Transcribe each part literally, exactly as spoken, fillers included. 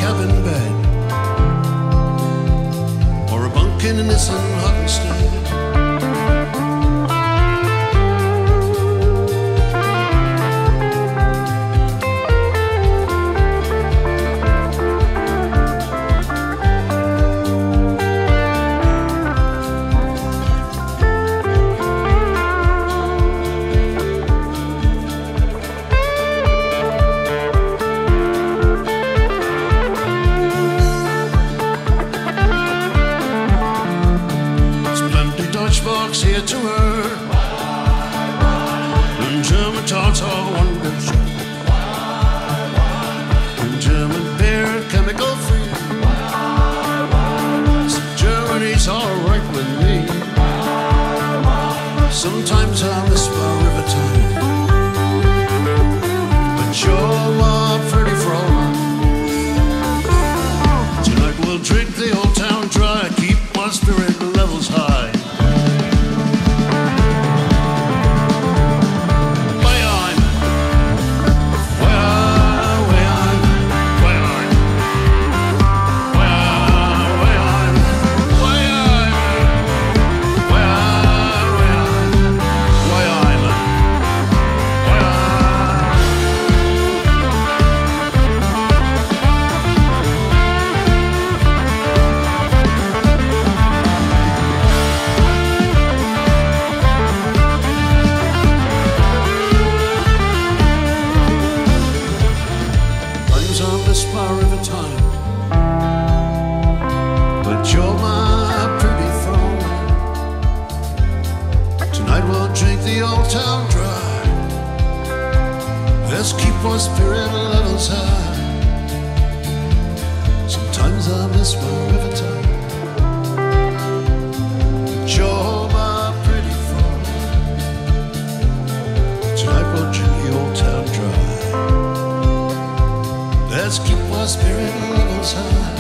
cabin bed or a bunk in a Nissan hut instead. Box here to her, and German tarts are wonderful, and German beer chemical free. So Germany's alright with me. Sometimes I miss my river time, but you're my pretty Fraulein. Tonight we'll drink the old town dry, keep my spirit levels high. My river time, but you're my pretty Fraulein. Tonight we'll drink the old town dry. Let's keep our spirit levels high. Sometimes I miss my river time, but you're my pretty Fraulein. Tonight we'll drink the old town dry. Let's keep our spirit levels high.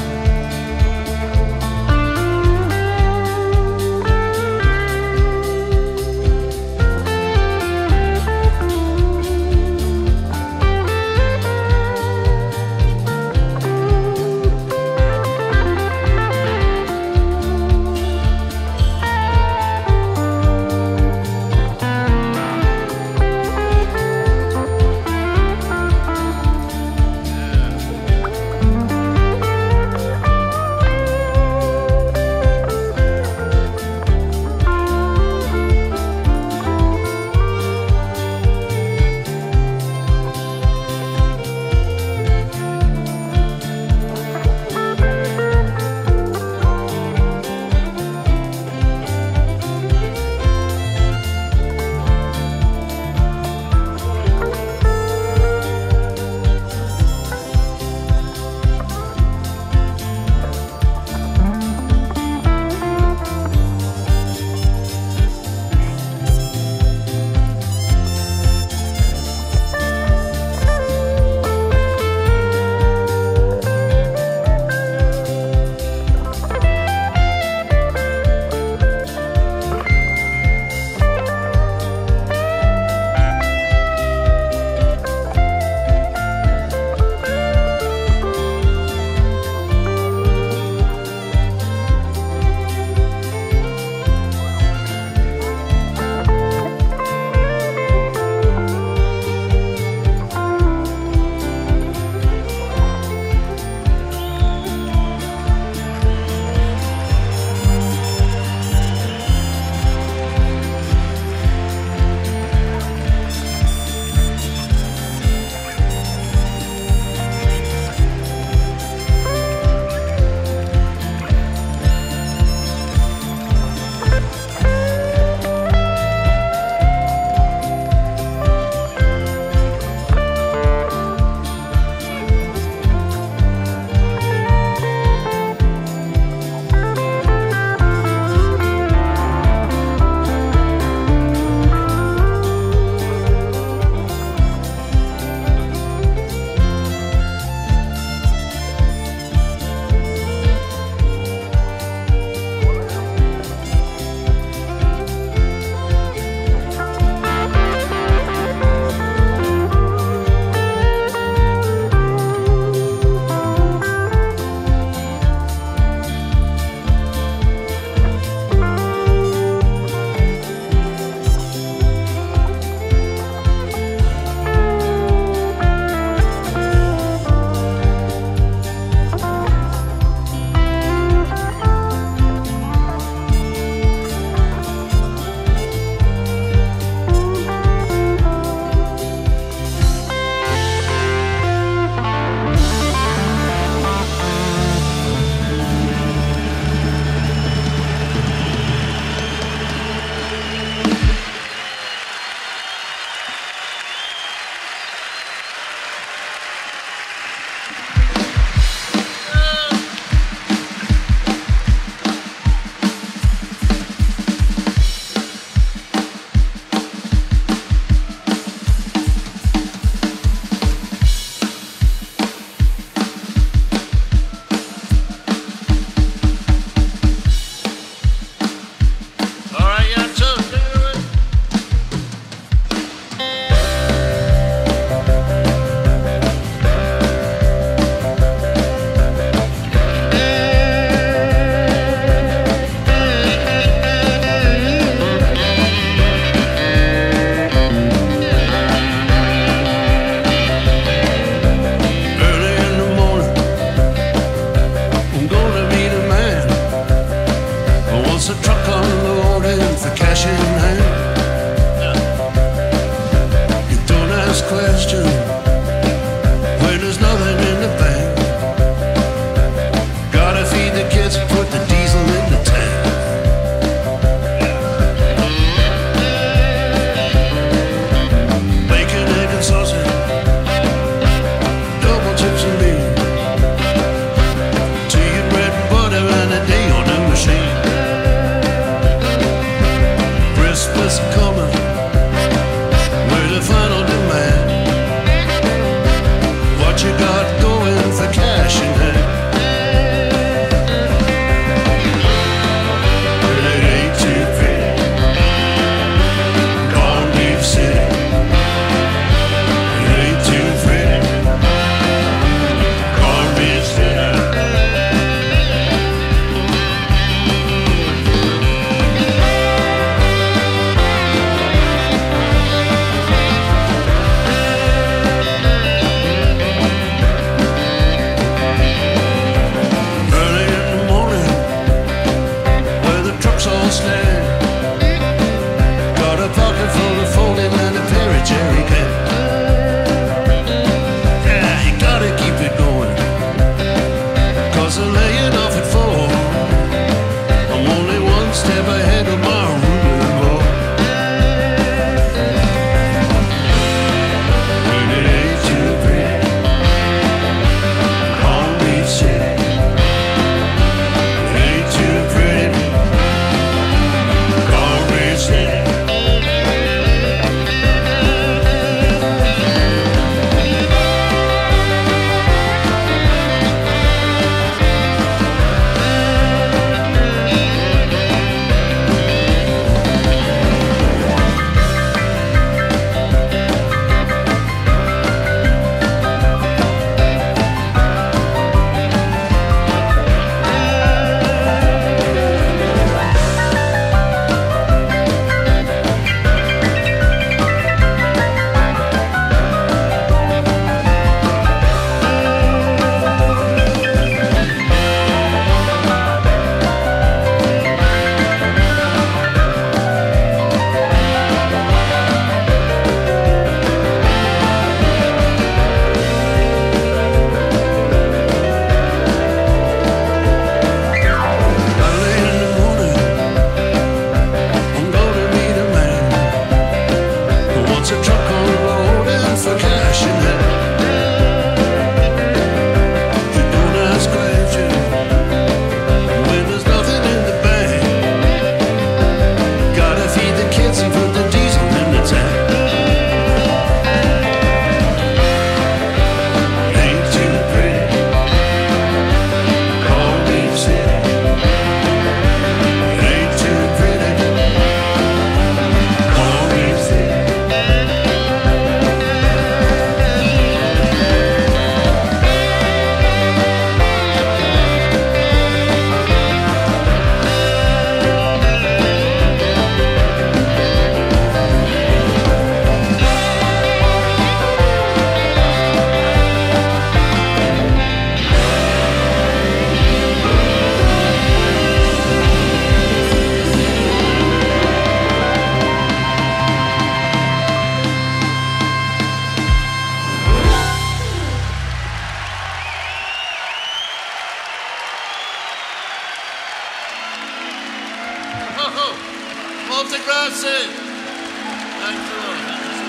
Molte grazie. Thanks a lot.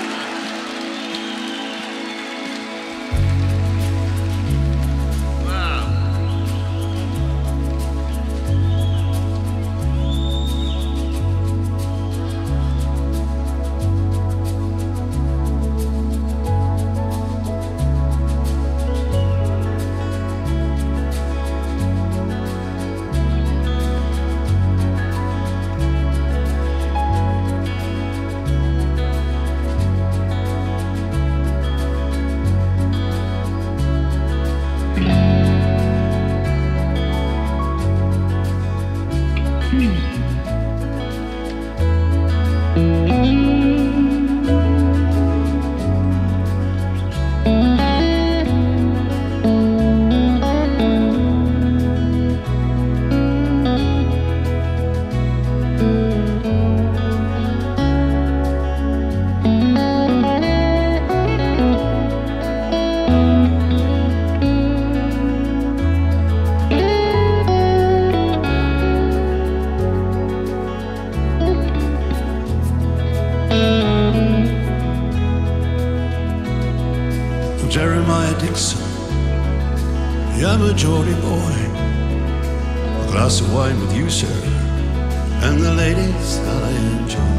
Jeremiah Dixon, I'm a Geordie boy. A glass of wine with you, sir, and the ladies that I enjoy.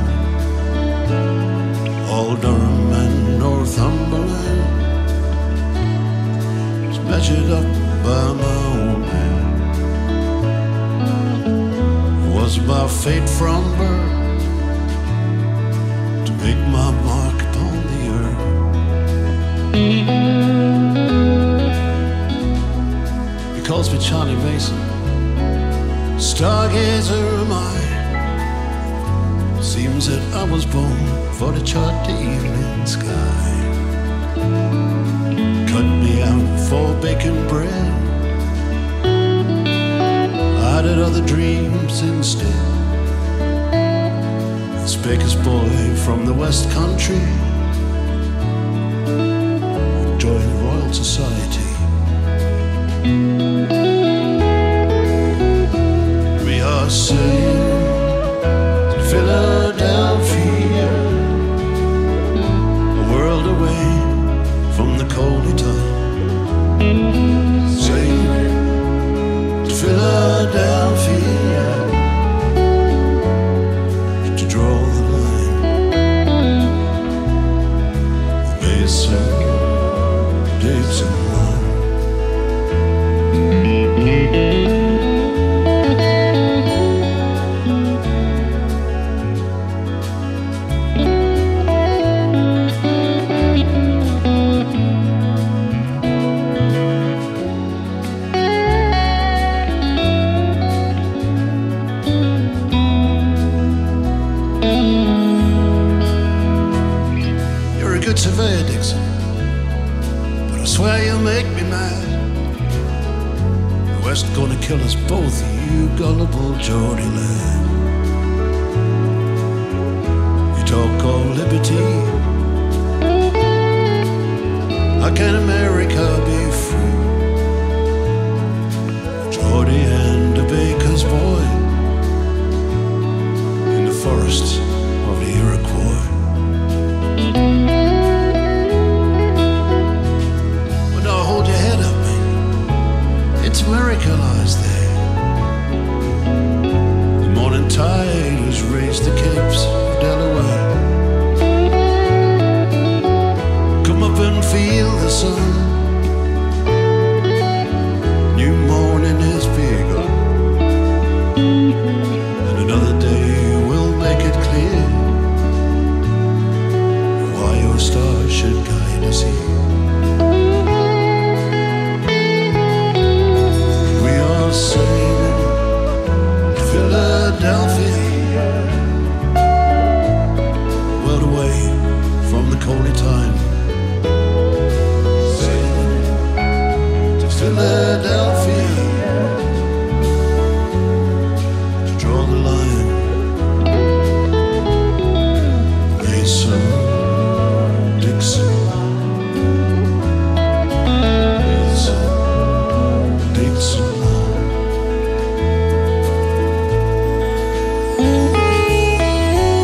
All Durham and Northumberland is measured up by my own hand. It was my fate from birth to make my mark upon the earth. He calls me Charlie Mason, stargazer am I. Seems that I was born for to chart the evening sky. Cut me out for bacon bread, I had other dreams instead. This baker's boy from the West Country joined Royal Society. We are sailing to Philadelphia, a world away from the coldy time. Sailing to Philadelphia to draw the line. The Mason Dixon line. You're a good surveyor, Dixon, but I swear you make me mad. The West gonna kill us both, you gullible Geordie lad. You talk of liberty, how can America be free? A Geordie and a baker's boy in the forests of the Iroquois. Well, now hold your head up, man. It's America lies there. The morning tide has raised the capes of Delaware. Come up and feel the sun. New morning has begun, and another day will make it clear why your star should guide us here. We are sailing to Philadelphia, world away from the coldy time. Sailing to Philadelphia to draw the line. Mason Dixon, Mason Dixon line.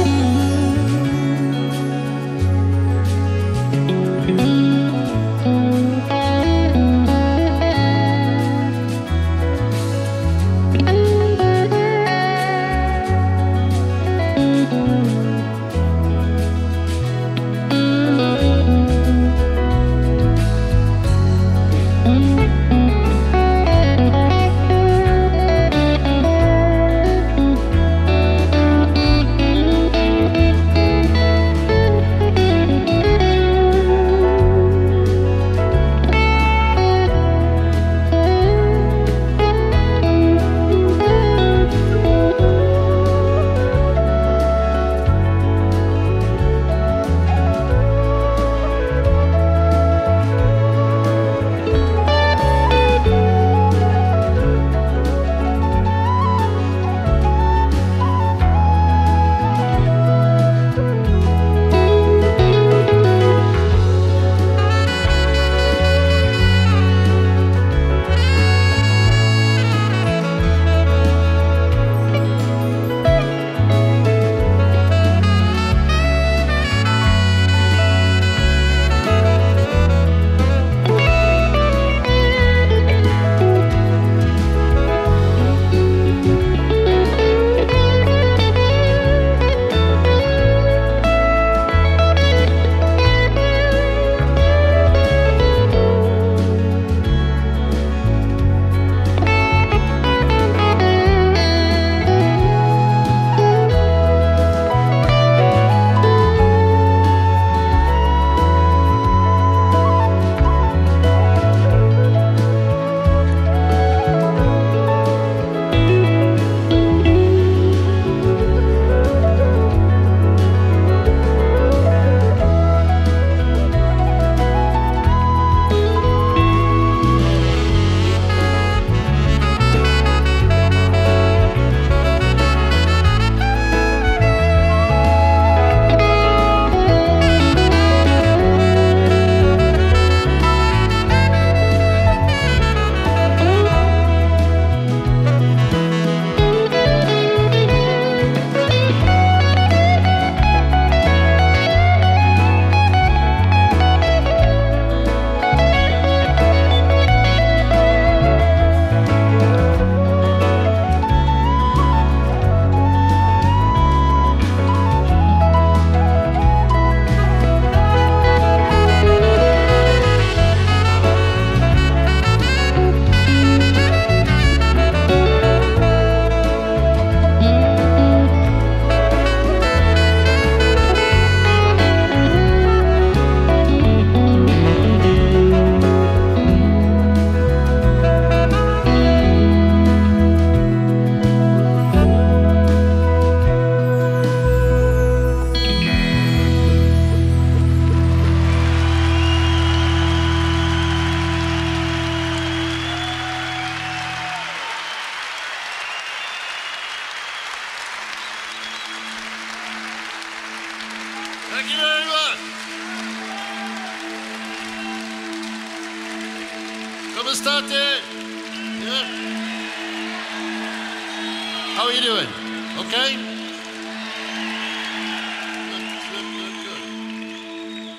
Thank you very much. Come state? Yeah. How are you doing? Okay? Good, good, good, good.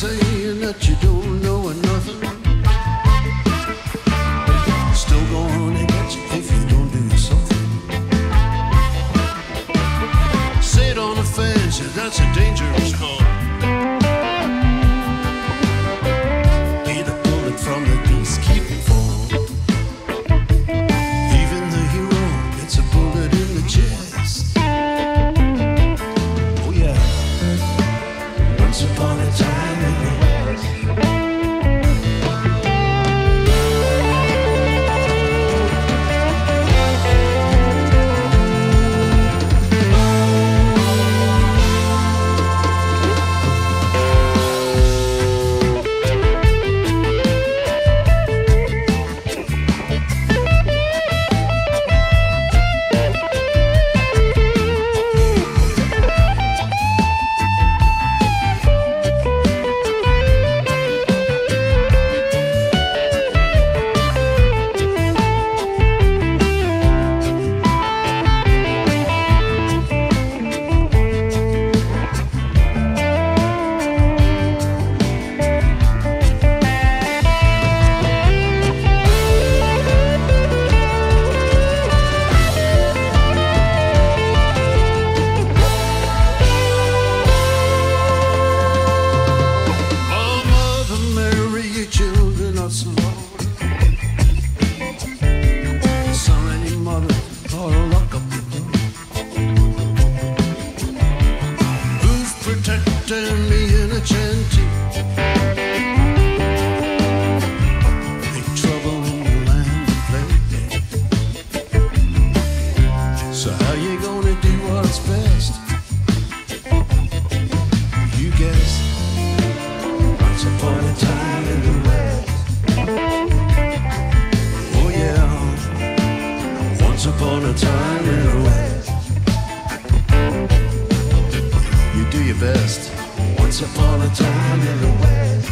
saying that you don't know nothing. Still gonna get you if you don't do something. Sit on the fence, yeah, that's a dangerous call. Be the bullet from the beast, keep it fall. Even the hero gets a bullet in the chest. Oh yeah. Once upon a time in the West. Protecting me in a chanty. Big trouble in the land of plenty. So how you gonna do what's best? You guess. Once upon a time in the West. Oh yeah. Once upon a time in the West. Do your best. Once upon a time in the West.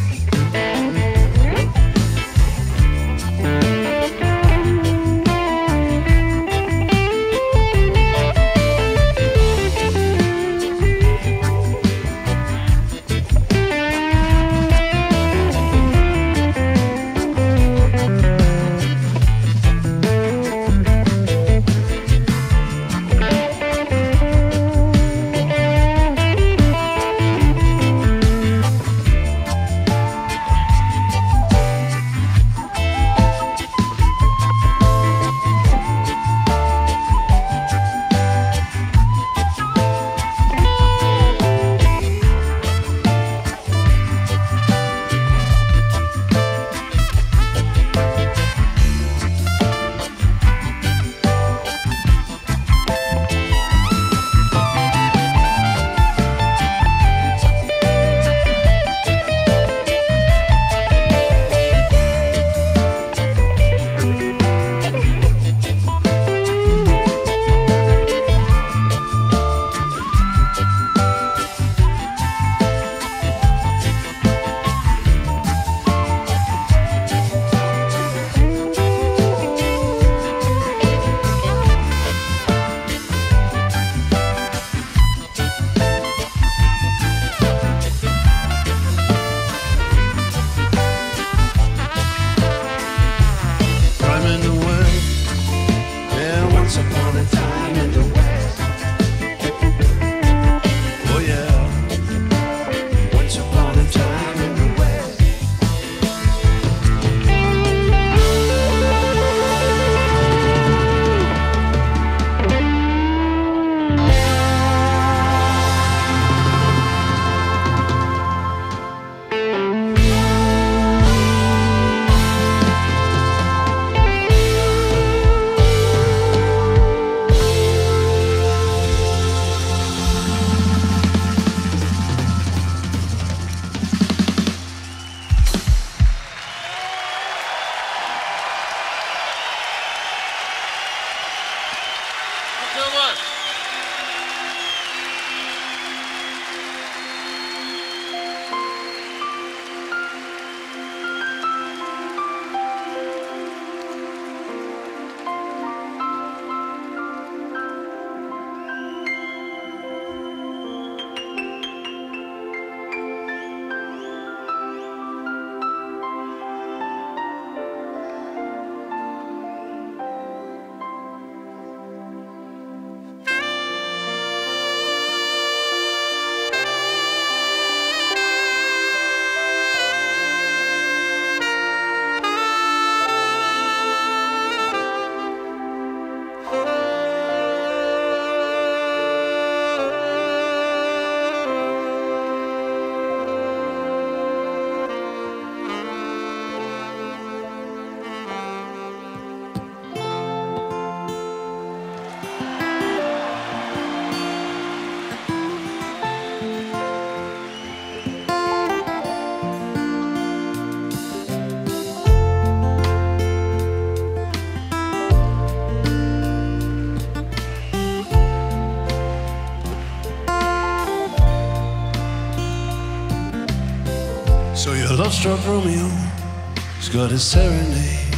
So your love-struck Romeo has got his serenade,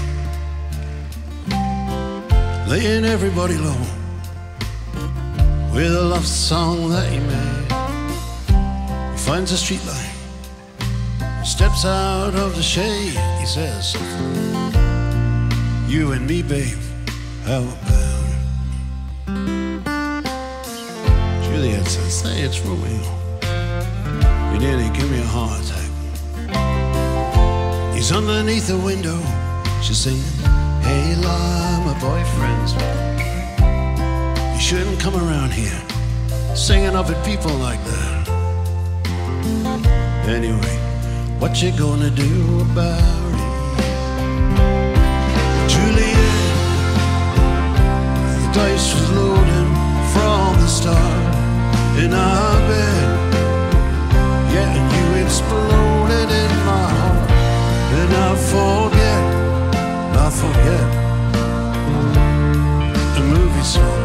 laying everybody low with a love song that he made. He finds a street light, steps out of the shade. He says, you and me, babe, how about it? Juliet says, say it's Romeo, you nearly give me a heart attack. He's underneath the window, she's singing, hey, la, my boyfriend's. You shouldn't come around here singing up at people like that. Anyway, what you gonna do about it? Juliet, the dice was loading from the start in our bed. Yeah, and you exploded in my heart. And I forget, I forget the movie song.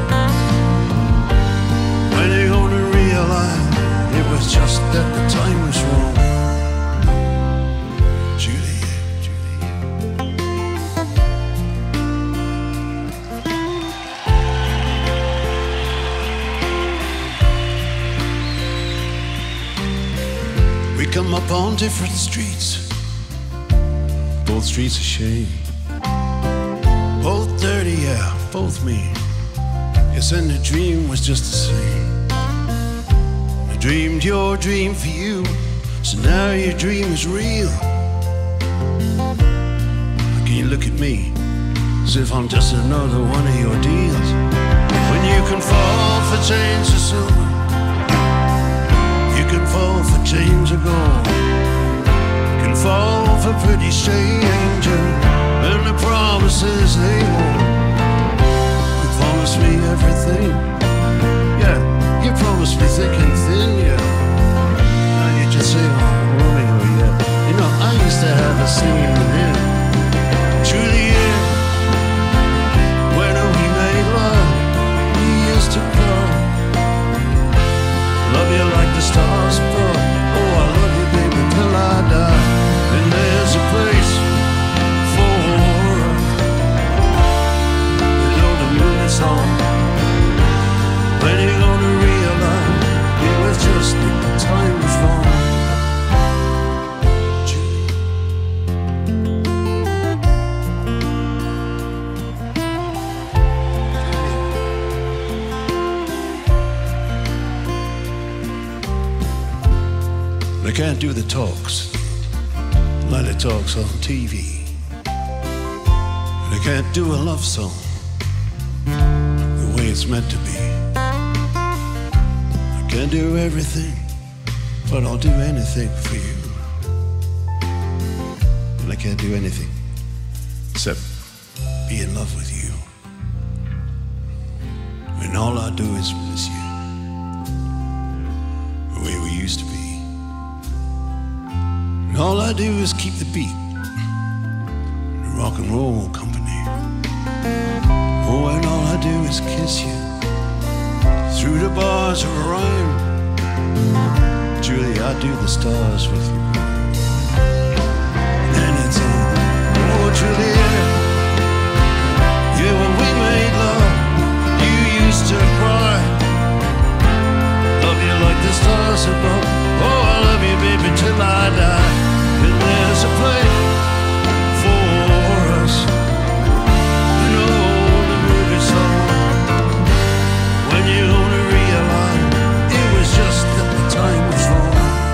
When you gonna realize it was just that the time was wrong? Juliet, Juliet. We come up on different streets, both streets of shame, both dirty, yeah, both mean. Yes, and the dream was just the same. I dreamed your dream for you, so now your dream is real. How can you look at me as if I'm just another one of your deals? When you can fall for change of silver, you can fall for change of gold, can fall for pretty stranger, and the promises they hold. You promised me everything, yeah, you promised me thick and thin, yeah. Now you just say, oh, Romeo, yeah. You know, I used to have a scene with him, Juliet. When we made love, we used to cry, love you like the stars above. Oh, I love you, baby, till I die. And there's a place for us, you know, the moon is on. When you gonna realize it was just that the time was wrong? They can't do the talks like the talks on T V. They can't do a love song the way it's meant to be. I can't do everything, but I'll do anything for you. And I can't do anything except be in love with you. And all I do is miss you, the way we used to be. And all I do is keep the beat, the rock and roll company. Oh, and all I do is kiss you through the bars of Orion. Julie, I do the stars with you. And it's on, oh, Juliet. Yeah, when we made love, you used to cry, love you like the stars above. Oh, I love you, baby, till I die. And there's a place for us, you know, the movie song. When you're gonna realize it was just that the time was wrong.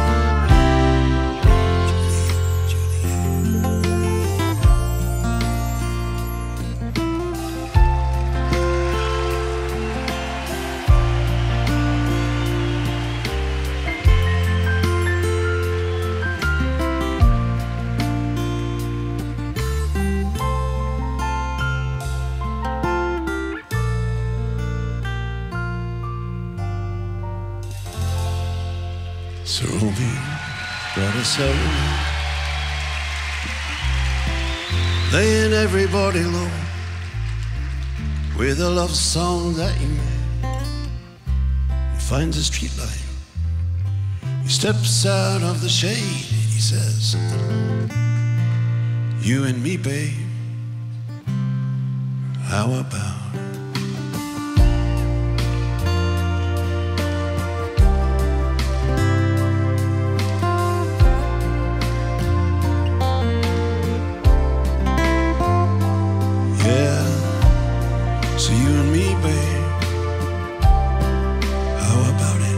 So Romeo brought us home, laying everybody low with a love song that he made. He finds a street light, he steps out of the shade. he says something. You and me, babe, how about? So you and me, babe, how about it?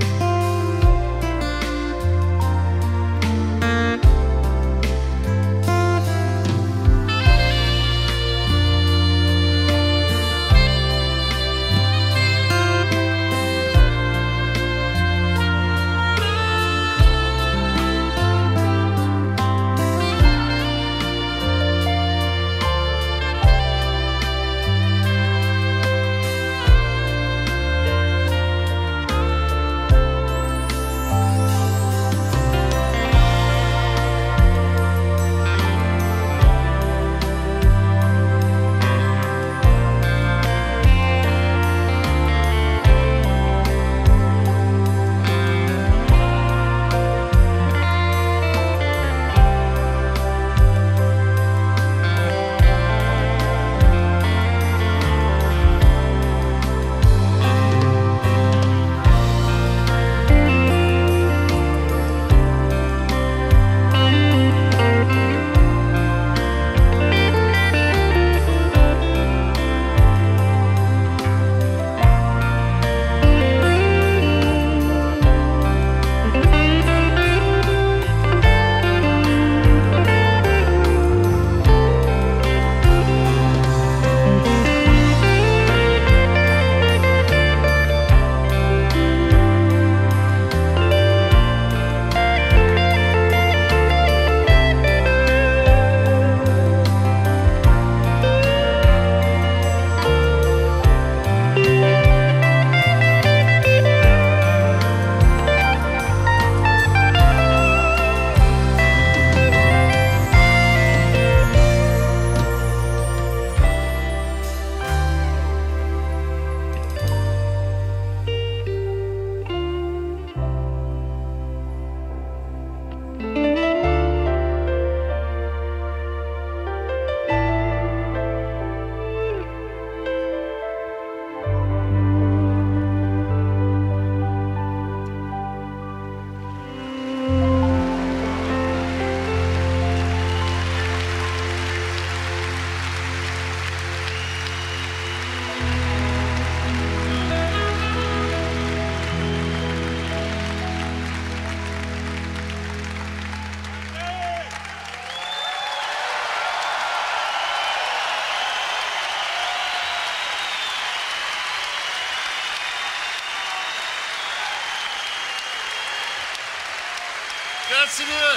Grazie mille.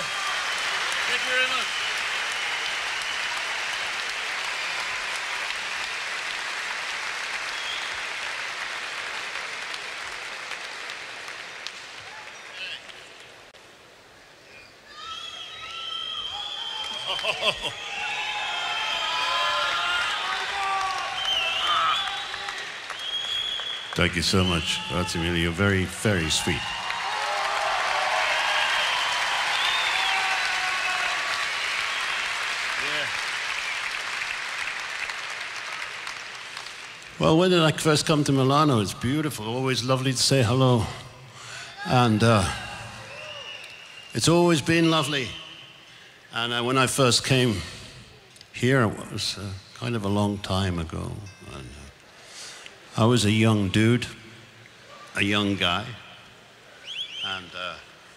Thank you very much. Oh. Thank you so much. Grazie mille. You're very, very sweet. Well, when did I first come to Milano? It's beautiful, always lovely to say hello. And uh, it's always been lovely. And uh, when I first came here, it was uh, kind of a long time ago. And, uh, I was a young dude, a young guy. And uh,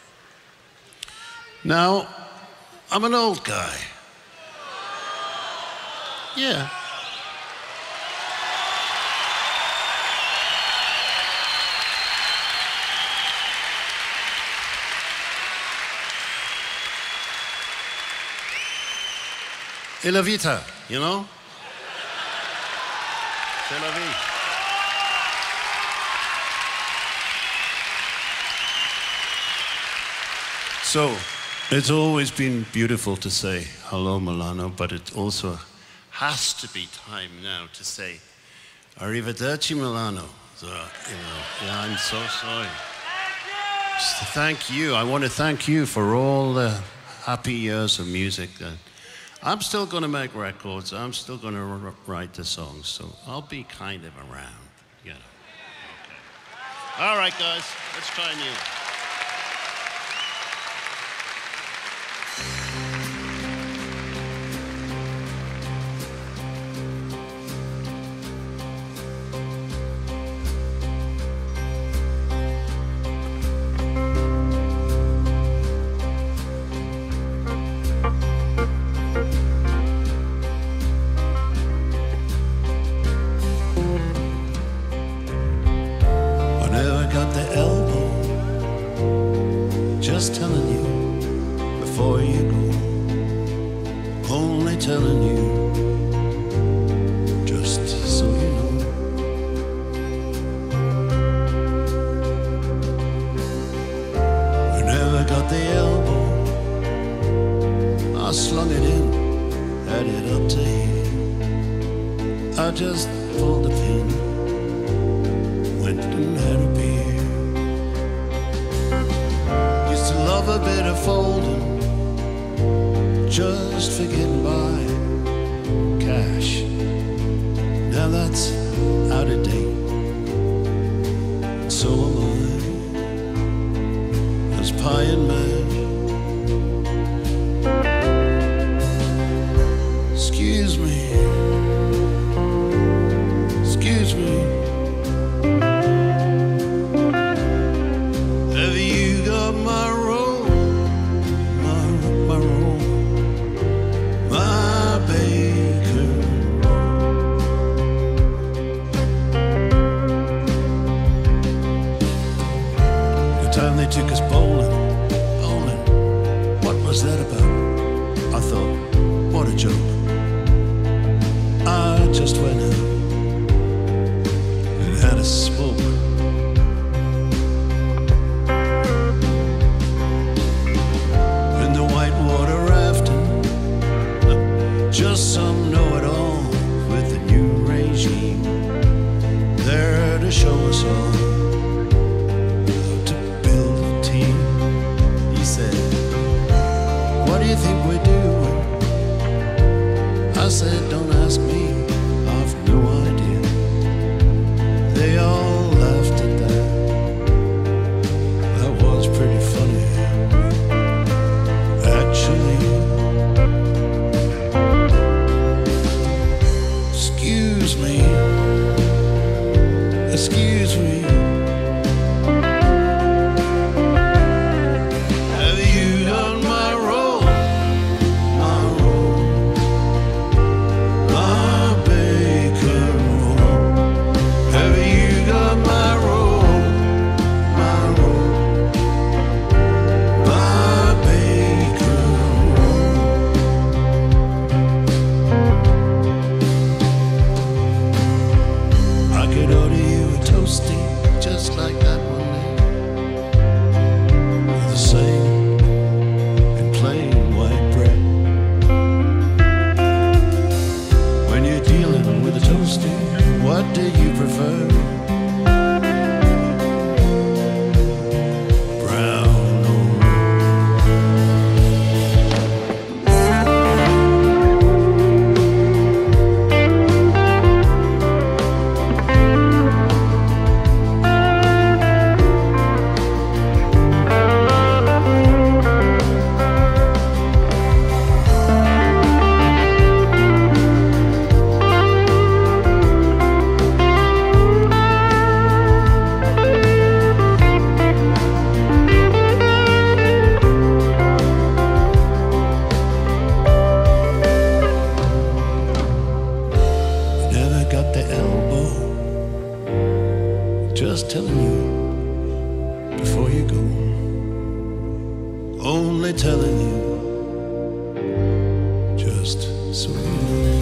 now I'm an old guy. Yeah. Et la vita, you know? C'est la vie. So, it's always been beautiful to say hello, Milano, but it also has to be time now to say arrivederci, Milano. So, you know, yeah, I'm so sorry. Thank you. I want to thank you for all the happy years of music. That I'm still going to make records. I'm still going to r- write the songs. So I'll be kind of around, you know. Okay. All right, guys. Let's try new. Just telling you before you go, only telling you just so you know. We never got the elbow, I slung it in, had it up to here. I just pulled the pin, went and had a beer. Love a bit of folding, just for getting by, cash. Now that's out of date, so am I. There's pie and mash. Excuse me, excuse me. Have you got my took us bowling, bowling. What was that about? I thought, what a joke. I just went out and had a smoke. In the whitewater rafting, just some know-it-all with a new regime there to show us all. What do you think we're doing? I said, don't ask me, I've no idea. They all laughed at that. That was pretty funny, actually. Excuse me, excuse me. What do you prefer? Brown or just telling you before you go, only telling you just so you know.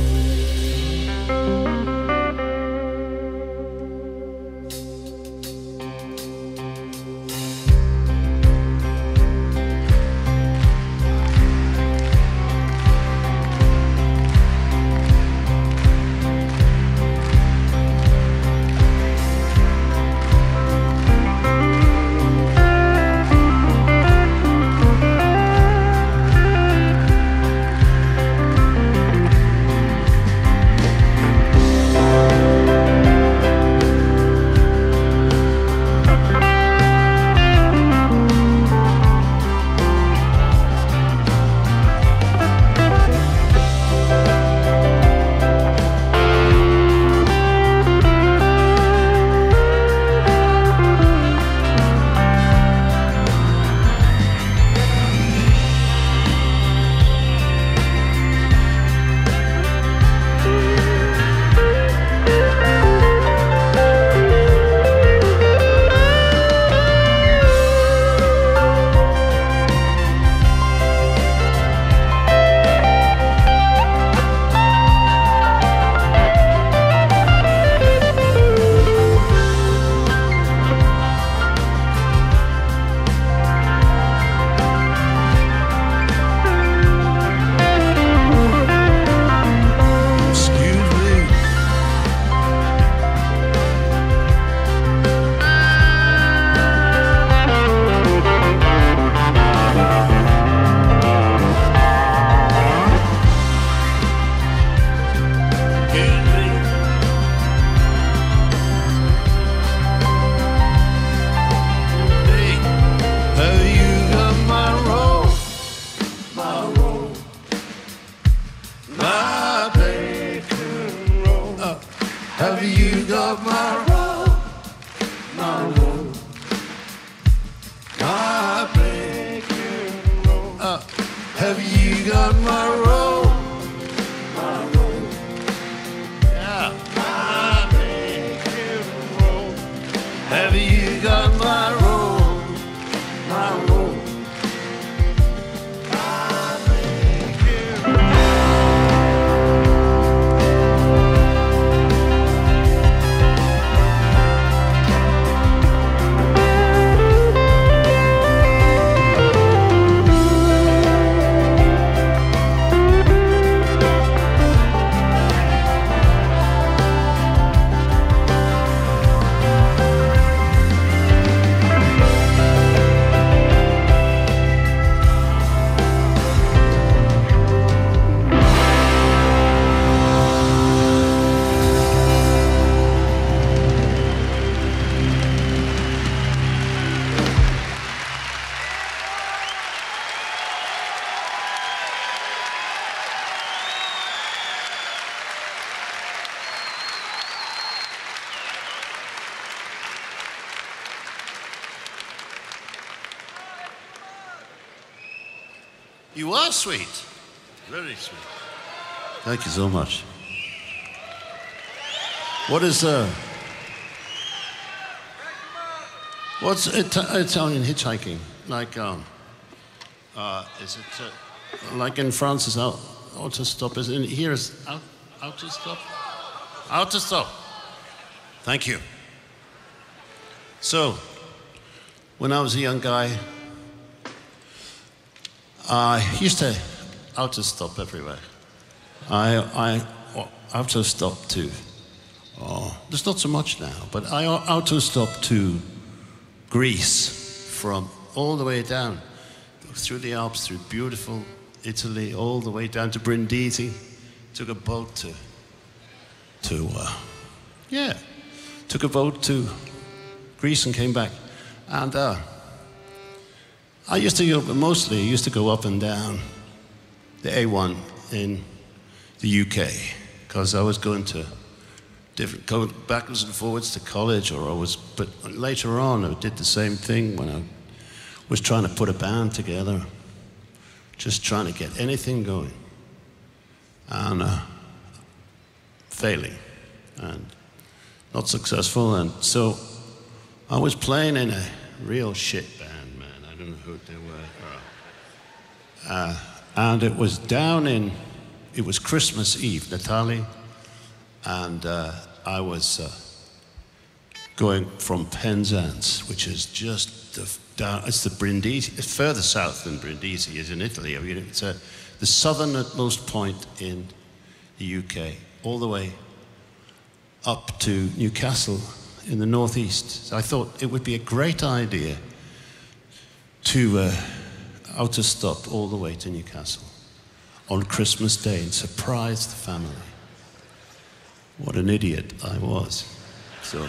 Uh, have you got my roll? My roll. Yeah. I make it roll. Have you got my roll? My roll. I make it roll. You are sweet. Very sweet. Thank you so much. What is uh what's Ita- Italian hitchhiking? Like um uh is it uh, like in France is out autostop, is in here is out autostop? Autostop. Thank you. So when I was a young guy, I used to auto-stop everywhere. I, I auto-stop to, oh, there's not so much now, but I auto-stop to Greece from all the way down, through the Alps, through beautiful Italy, all the way down to Brindisi. Took a boat to, to uh, yeah, took a boat to Greece and came back. And uh, I used to go, mostly, I used to go up and down the A one in the U K, because I was going to different, going backwards and forwards to college, or I was, but later on I did the same thing when I was trying to put a band together, just trying to get anything going, and uh, failing, and not successful, and so I was playing in a real shit band. I don't know who they were. Uh, and it was down in, it was Christmas Eve, Natali, and uh, I was uh, going from Penzance, which is just the, down, it's the Brindisi, it's further south than Brindisi is in Italy. I mean, it's a, the southernmost point in the U K, all the way up to Newcastle in the northeast. So I thought it would be a great idea to uh, auto-stop all the way to Newcastle on Christmas Day and surprise the family. What an idiot I was. So,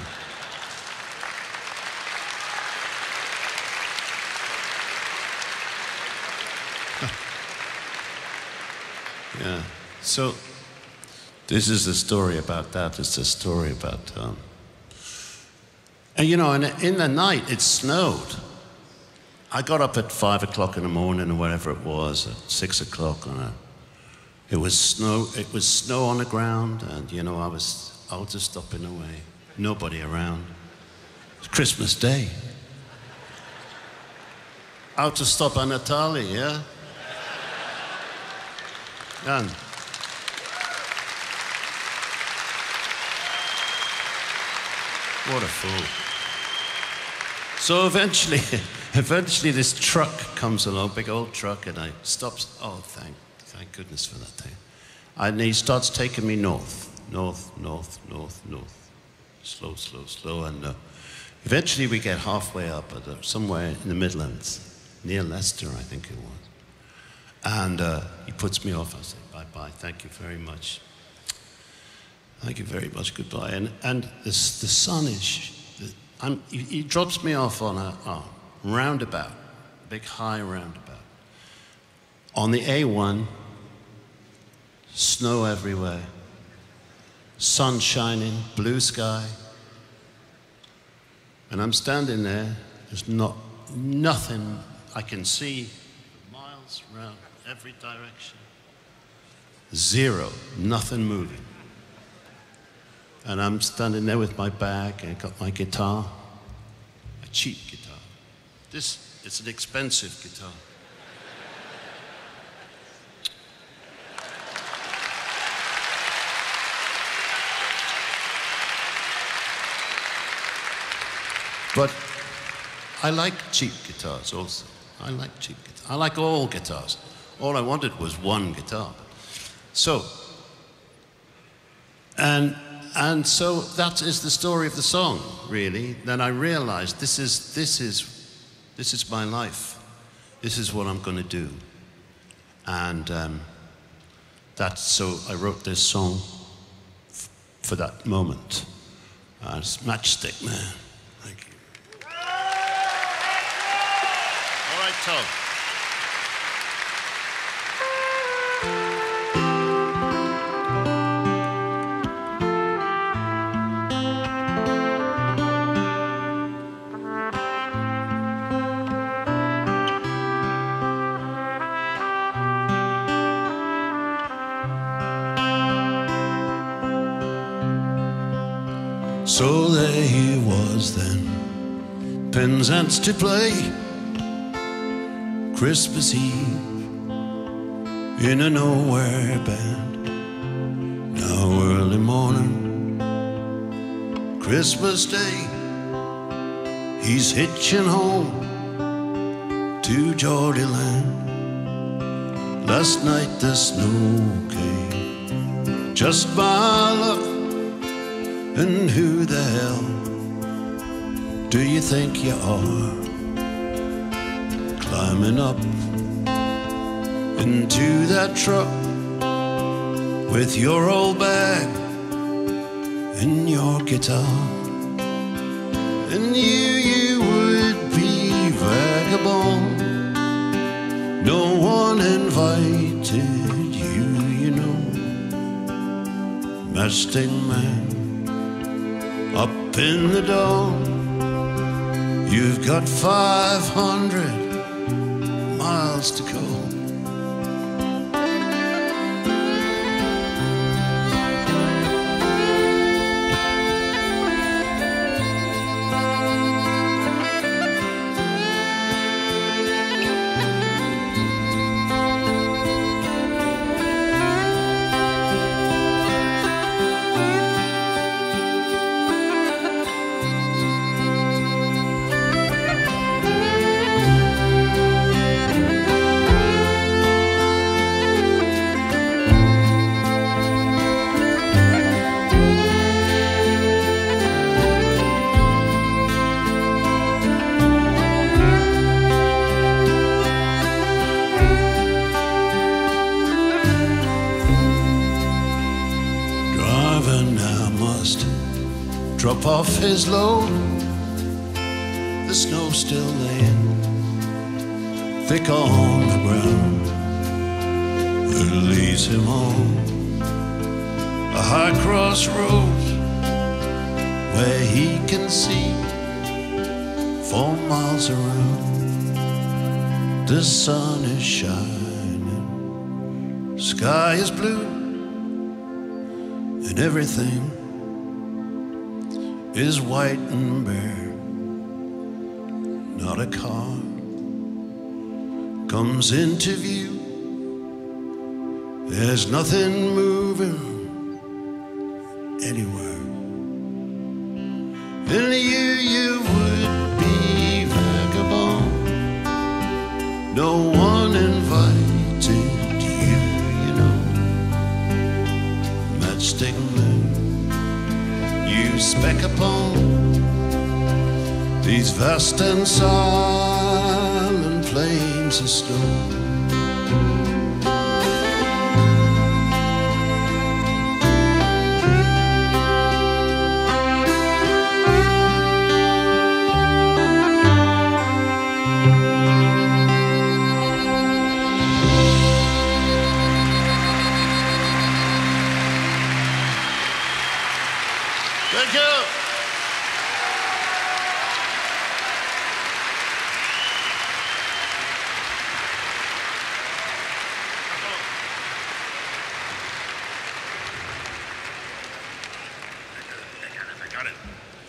yeah. So, this is the story about that. It's a story about, um, and you know, and in the night it snowed. I got up at five o'clock in the morning or whatever it was, at six o'clock, and I, it was snow. It was snow on the ground, and you know I was out to stopping away, nobody around. It was Christmas Day. Out to stop a Natale, yeah. And what a fool. So eventually. Eventually this truck comes along, big old truck, and I stops, oh, thank, thank goodness for that thing. And he starts taking me north, north, north, north, north, slow, slow, slow, and uh, eventually we get halfway up, at, uh, somewhere in the Midlands, near Leicester, I think it was. And uh, he puts me off, I say, bye-bye, thank you very much. Thank you very much, goodbye. And, and the, the sun is, the, I'm, he, he drops me off on a, oh, roundabout, big high roundabout. On the A one, snow everywhere, sun shining, blue sky. And I'm standing there, there's not, nothing I can see for miles miles round every direction. Zero, nothing moving. And I'm standing there with my bag, and I got my guitar, a cheap guitar. This is an expensive guitar. But I like cheap guitars also. I like cheap guitars. I like all guitars. All I wanted was one guitar. So, and, and so that is the story of the song, really. Then I realized this is, this is, this is my life. This is what I'm going to do. And um, that's, so I wrote this song f for that moment. Uh, it's Matchstick Man. Thank you. All right, Tom. So there he was then, Penzance to play, Christmas Eve in a nowhere band. Now early morning, Christmas Day, he's hitching home to Geordie land. Last night the snow came, just by luck. And who the hell do you think you are? Climbing up into that truck with your old bag and your guitar. And you, you would be vagabond. No one invited you, you know. Matchstick Man, up in the dawn, you've got five hundred miles to go. Drop off his load, the snow still laying thick on the ground. It leads him on a high crossroads where he can see four miles around. The sun is shining, sky is blue, and everything is white and bare. Not a car comes into view. There's nothing moving anywhere. And you, you would be vagabond. No one invited you, you know. Matchstick Man, you speck upon these vast and silent plains of snow. Thank you.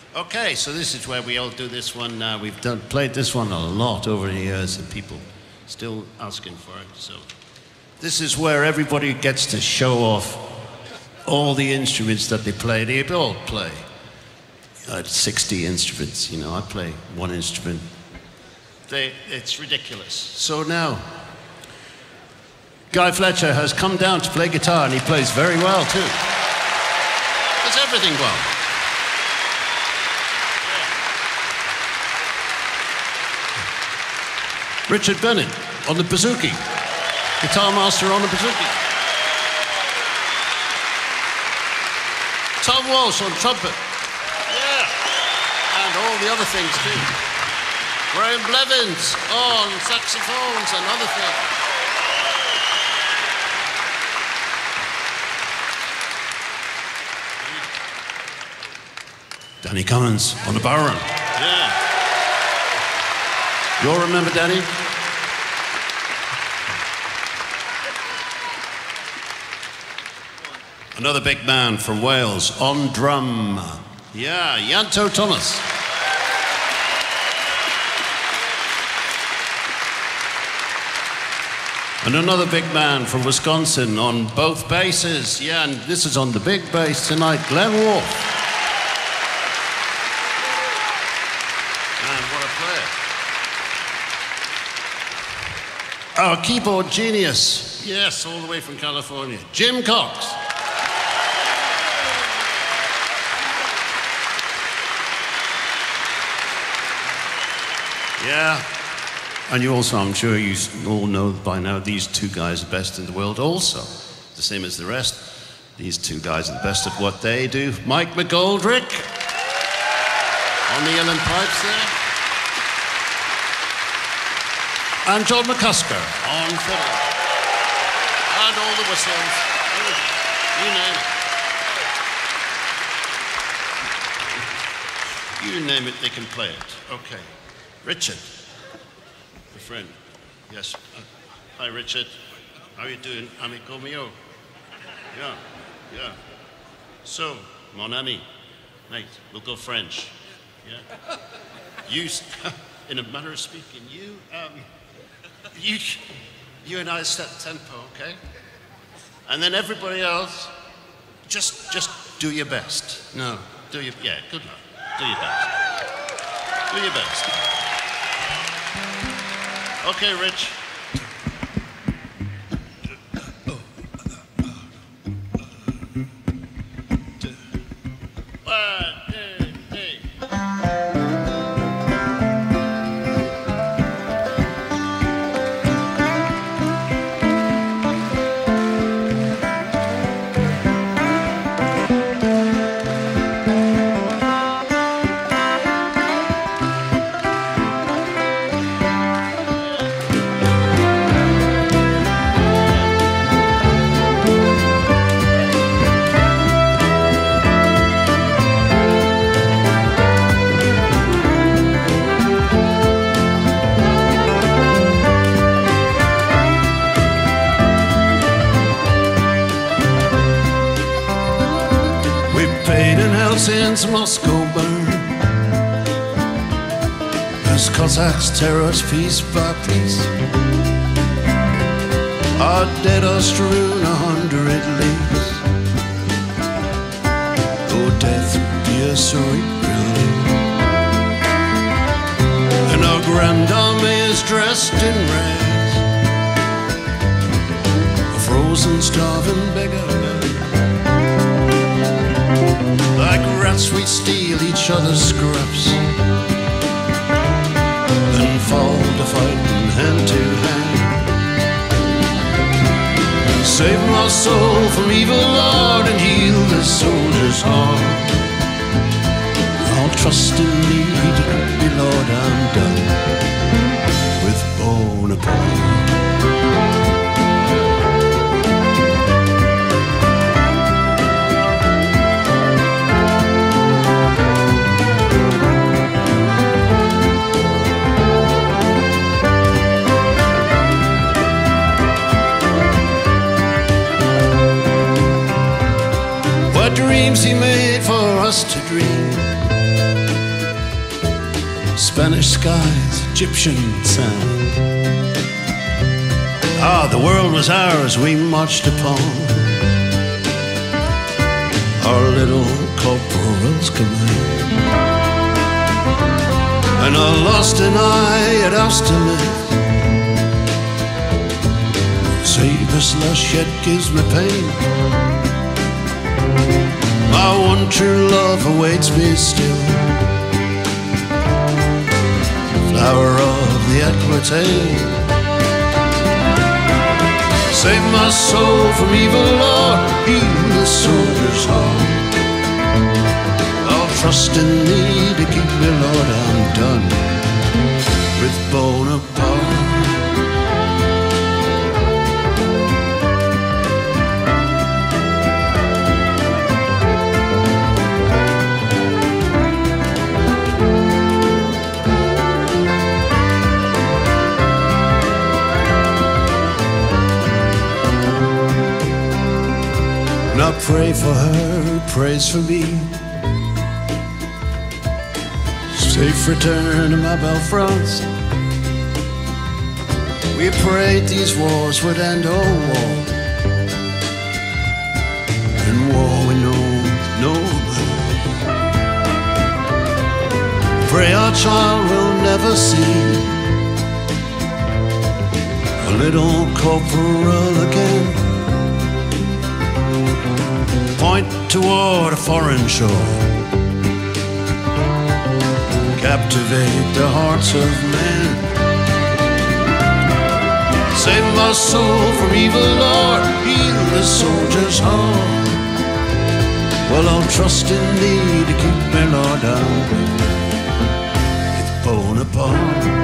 Okay, so this is where we all do this one now. We've done, played this one a lot over the years, and people still asking for it. So this is where everybody gets to show off all the instruments that they play. They all play. I had sixty instruments, you know, I play one instrument. They, it's ridiculous. So now, Guy Fletcher has come down to play guitar, and he plays very well too. Does everything well. Richard Bennett on the bouzouki, guitar master on the bouzouki. Tom Walsh on trumpet. Yeah, and all the other things too. Graham Blevins on saxophones and other things. Danny Cummins on the bodhrán. Yeah. You all remember Danny? Another big man from Wales on drum. Yeah, Ianto Thomas. And another big man from Wisconsin on both basses. Yeah, and this is on the big bass tonight, Glenn Wolfe. Our keyboard genius, yes, all the way from California, Jim Cox. Yeah, and you also, I'm sure you all know by now, these two guys are the best in the world also. The same as the rest. These two guys are the best at what they do. Mike McGoldrick on the uilleann pipes there. And John McCusker on fiddle. And all the whistles. You name it. You name it, they can play it. Okay. Richard, a friend. Yes. Uh, hi, Richard. How are you doing? Amico mio. Yeah, yeah. So, mon ami. Mate, we'll go French. Yeah. You, in a manner of speaking, you, um, You, you and I set tempo, okay? And then everybody else, just, just do your best. No, do your, yeah, good luck. Do your best. Do your best. Okay, Rich. Since Moscow burned, as Cossacks tear us piece by piece, our dead are strewn a hundred leagues. Though death be a sorry relief, and our grand army is dressed in rags, a frozen, starving beggar. Like rats we steal each other's scraps, then fall to fighting hand to hand. Save my soul from evil, Lord, and heal this soldier's heart. I'll trust in thee to keep me, Lord, I'm done with Bonaparte. Dreams he made for us to dream, Spanish skies, Egyptian sand. Ah, the world was ours, we marched upon our little corporal's command. And I lost an eye at Austerlitz. Saber's loss yet gives me pain. My one true love awaits me still, flower of the Aquitaine. Save my soul from evil, Lord, heal the soldier's heart. I'll trust in thee to keep me, Lord, I'm done with Bonaparte. I pray for her who prays for me. Safe return to my belle France. We prayed these wars would end all war, and war we know no more. Pray our child will never see a little corporal again. Point toward a foreign shore, captivate the hearts of men. Save my soul from evil, Lord, heal the soldier's heart. Well, I'll trust in thee to keep me, Lord, down with Bonaparte.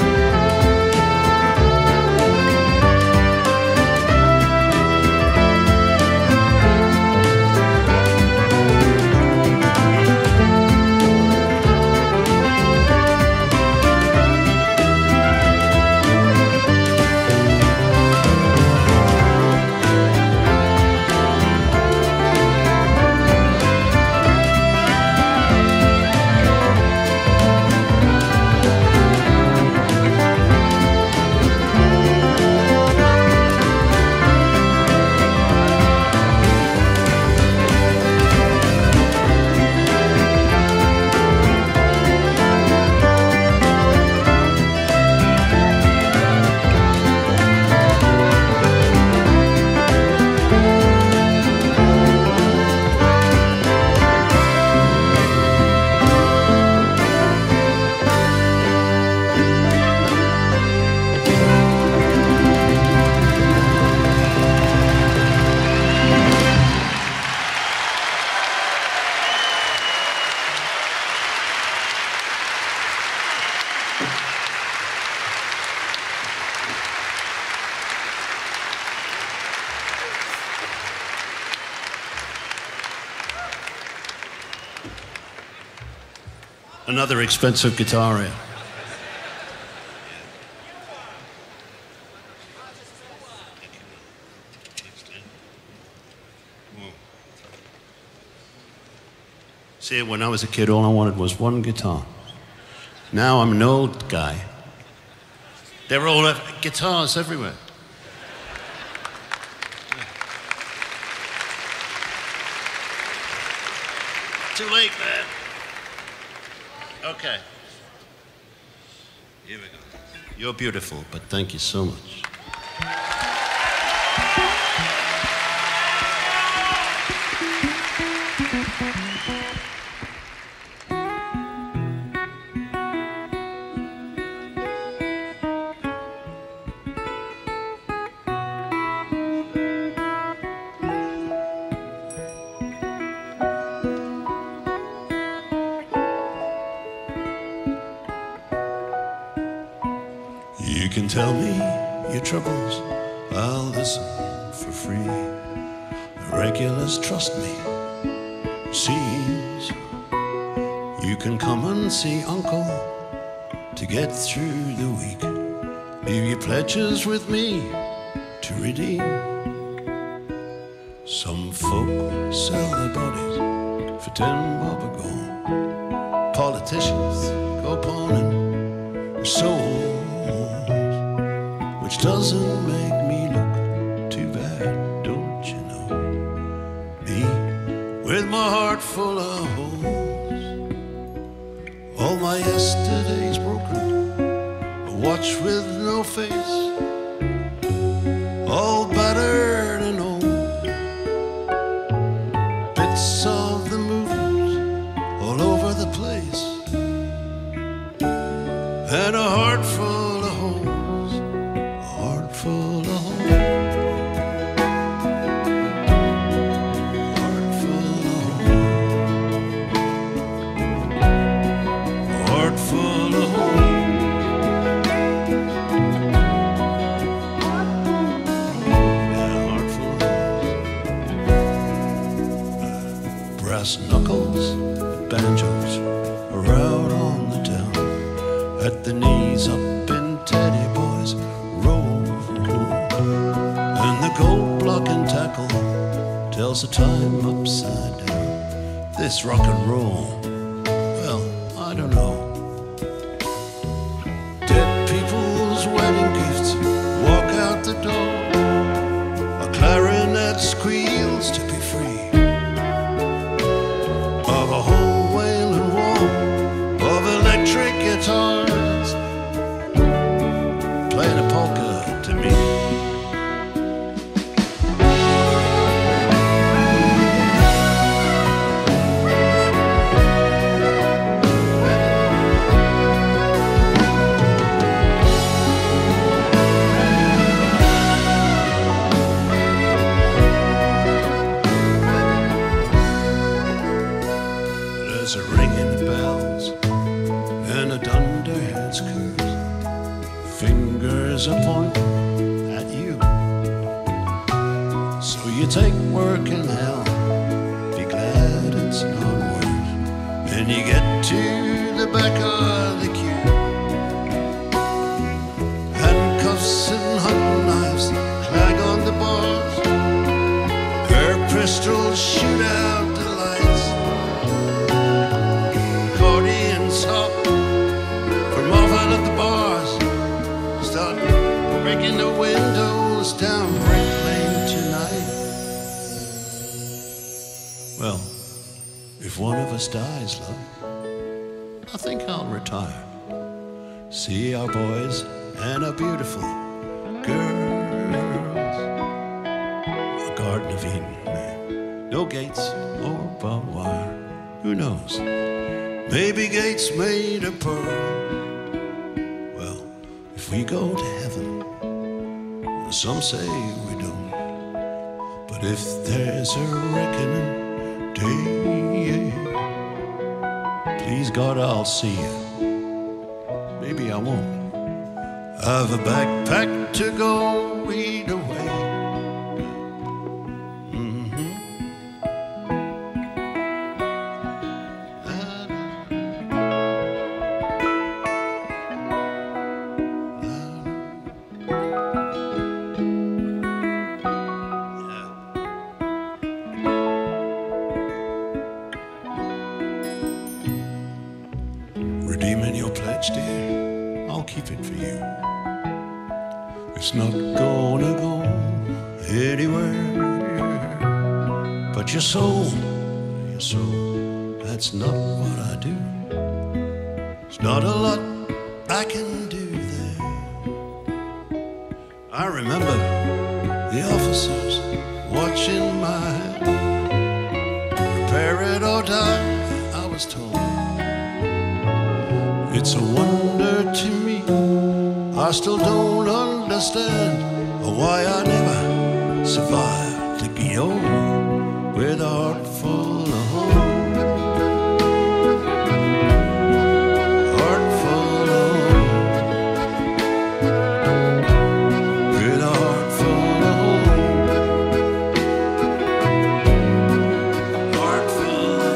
Another expensive guitar here. See, when I was a kid, all I wanted was one guitar. Now I'm an old guy. There are all guitars everywhere. Too late, man. Okay. Here we go. You're beautiful, but thank you so much. You can tell me your troubles, I'll listen for free. The regulars trust me, seems. You can come and see Uncle to get through the week. Leave your pledges with me to redeem. Some folk sell their bodies for ten bob a go. politicians go pawning souls, which doesn't make me look too bad, don't you know? Me, with my heart full of holes, all my yesterdays broken, a watch with no face, all battered and old, bits of the movement all over the place, and a heart full of holes, a heart full of holes, a heart full of holes, a heart full of holes. Brass knuckles, banjos are out on the town, at the knees up in Teddy Boy's row, and the gold block and tackle tells the time upside down. This rock and roll, well, I don't know. Dead people's wedding gifts walk out the door, a clarinet squeals to be free, of a whole wailing wall of electric guitars playing a polka to me. There's a ringing the bells and a dunderhead's curse, fingers are pointing at you. So you take work in hell, be glad it's not worse, and you get to the back of the queue. Handcuffs and hunting knives clang on the bars, her pistols shoot out the lights, accordions hop from off out of the bars, start breaking the windows down Brick Lane tonight. Well, if one of us dies, love, I think I'll retire. See our boys and our beautiful girls. A Garden of Eden, no gates or barbed wire. Who knows? Maybe gates made of pearl. Well, if we go to heaven, some say we don't, but if there's a reckoning day, please God I'll see you. Maybe I won't. I've a backpack to go either way. Redeeming your pledge, dear, I'll keep it for you. It's not gonna go anywhere, but your soul, your soul, that's not what I do. It's not a lot I can do there. I remember the officers watching my hand. Prepare it or die, I was told. It's a wonder to me, I still don't understand why I never survived to be old with a heart full of hope. Heart full of hope. With a heart full of hope. Heart full of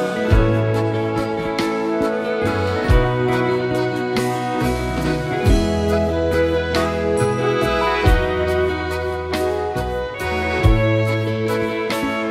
hope.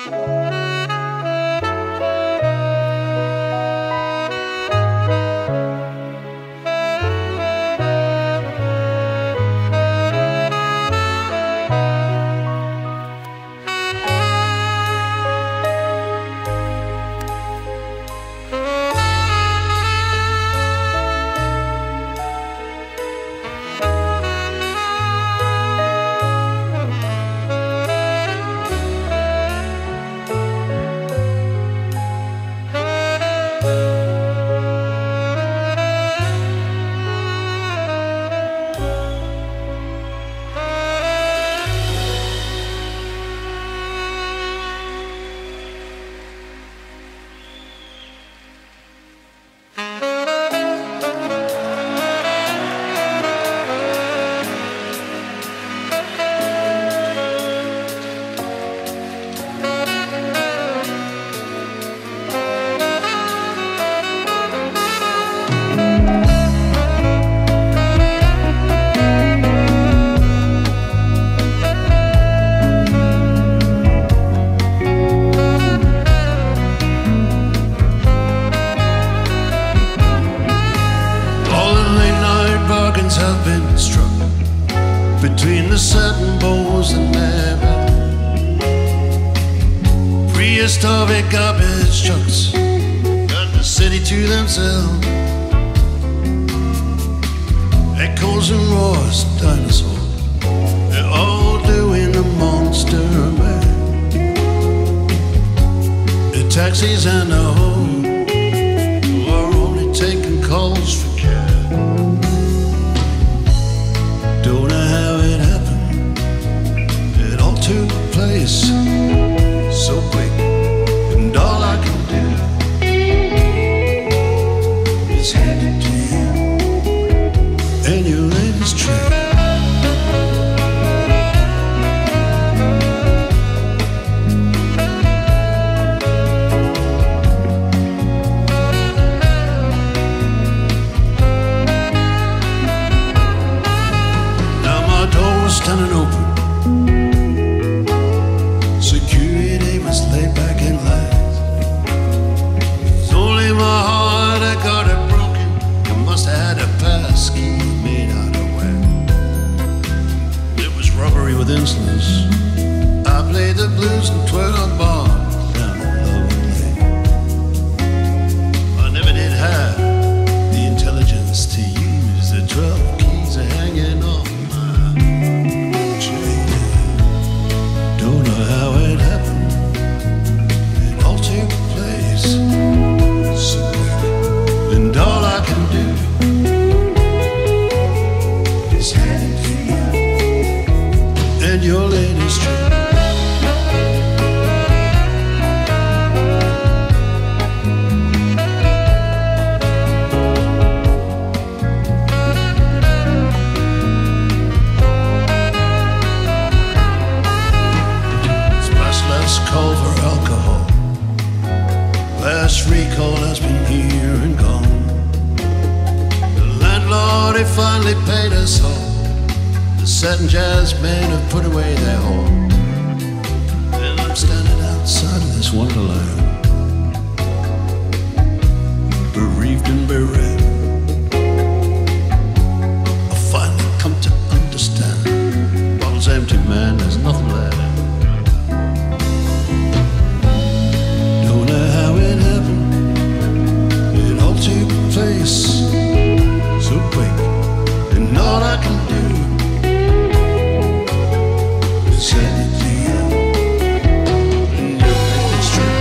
Have been struck between the satin bowls and never prehistoric garbage trucks got the city to themselves. Echoes and roars, dinosaurs, they're all doing the monster man. The taxis and the hoe are only taking calls for cash. Don't know how it happened. It all took place so quick, and all I can do is hand it to you and your latest trick. Standing open, security was laid back in lines. It's only my heart that got it broken. You must have had a pass key made out of wax. It was robbery with insolence. I played the blues and twirled bars down the Lower Lane. I never did have the intelligence to use the twelve keys hanging off. How it happened, it all took place so quick, and all I can do is hand it to you and your latest trick. Call for alcohol. Last recall has been here and gone. The landlord, he finally paid us all. The satin jazz men have put away their horn. And I'm standing outside of this wonderland, bereaved and bereft. I finally come to understand. Bottle's empty, man, there's nothing left. Place so quick, and all I can do is hand it to you and your latest trick.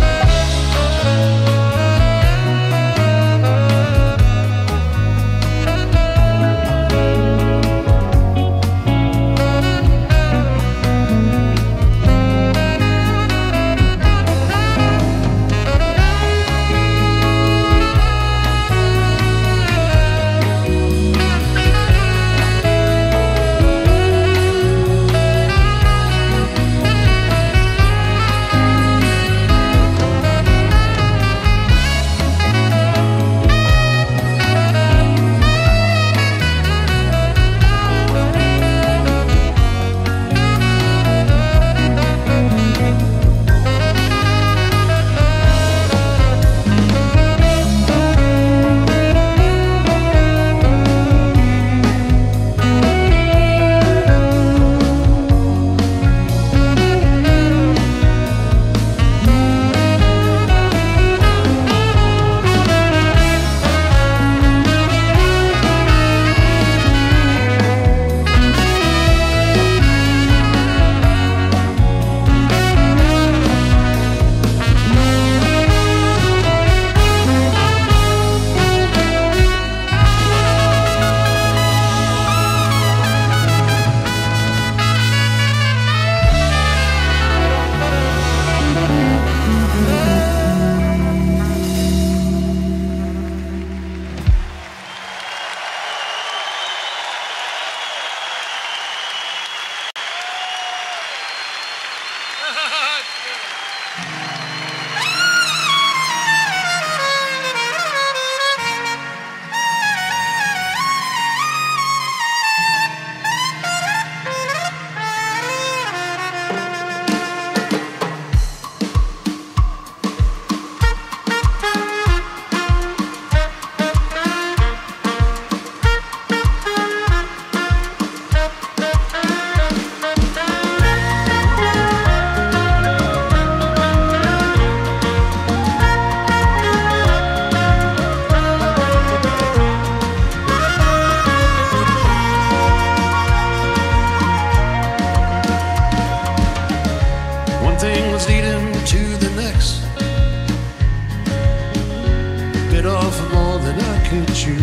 at you.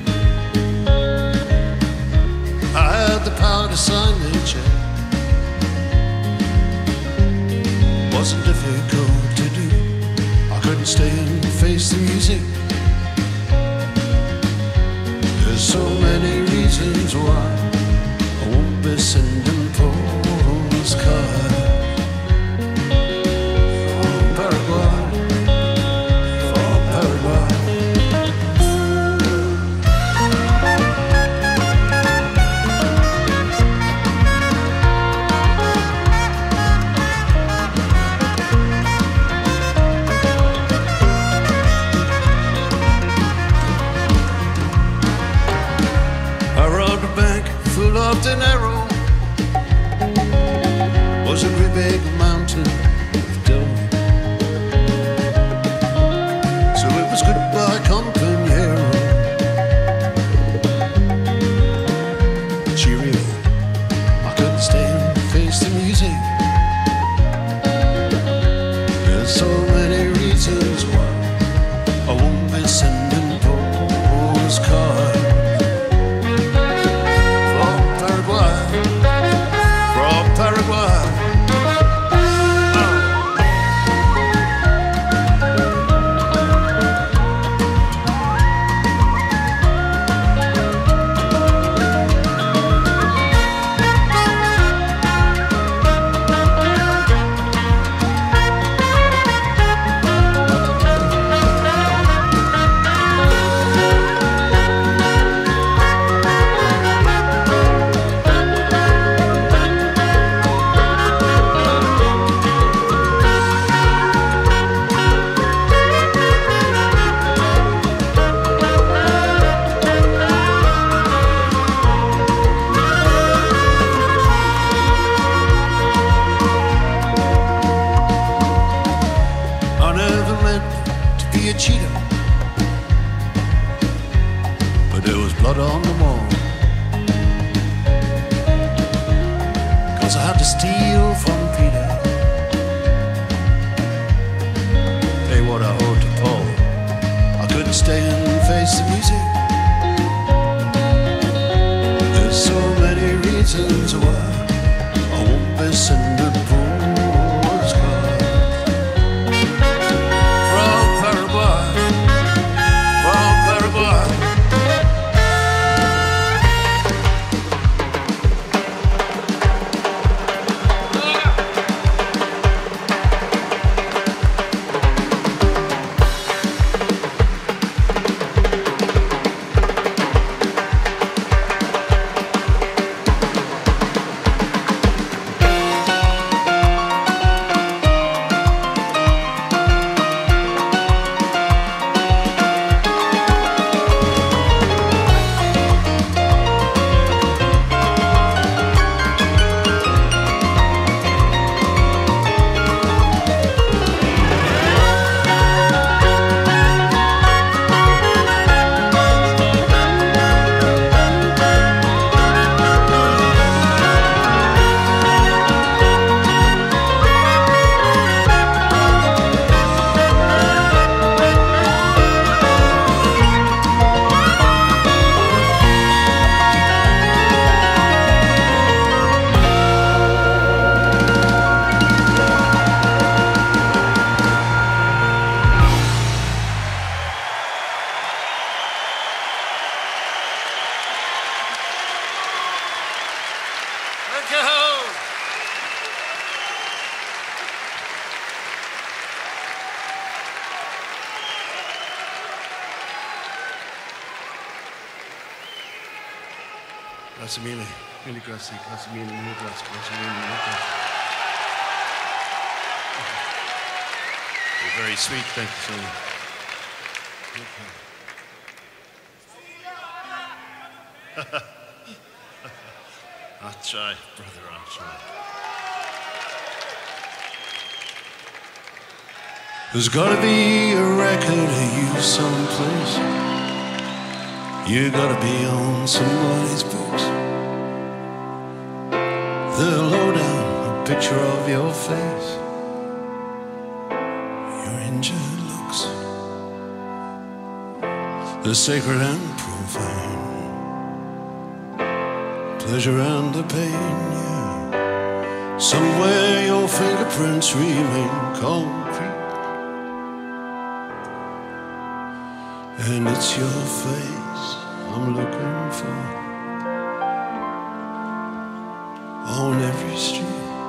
I had the power to sign the check. Wasn't difficult to do. I couldn't stay and face the music. There's so many reasons why I won't be sending postcards from Paraguay, from Paraguay. I robbed a bank full of dinero. Was a great big mountain of dough. So it was goodbye, compañero. Cheerio. I couldn't stay and face the music. There's so many reasons why I won't be sending postcards. A cheater, but there was blood on the wall. 'Cause I had to steal from Peter, pay what I owed to Paul. I couldn't stay and face the music. There's so many reasons why I won't be sending postcards. Grazie mille, mille grazie, grazie mille, mille grazie, grazie mille, mille grazie. You're very sweet, thank you so much. Okay. I'll try, brother, I'll try. There's gotta be a record of you someplace. You gotta be on somebody's books. The lowdown, a picture of your face, your injured looks. the sacred and profane, pleasure and the pain, yeah. Somewhere your fingerprints remain concrete, and it's your face I'm looking for on every street.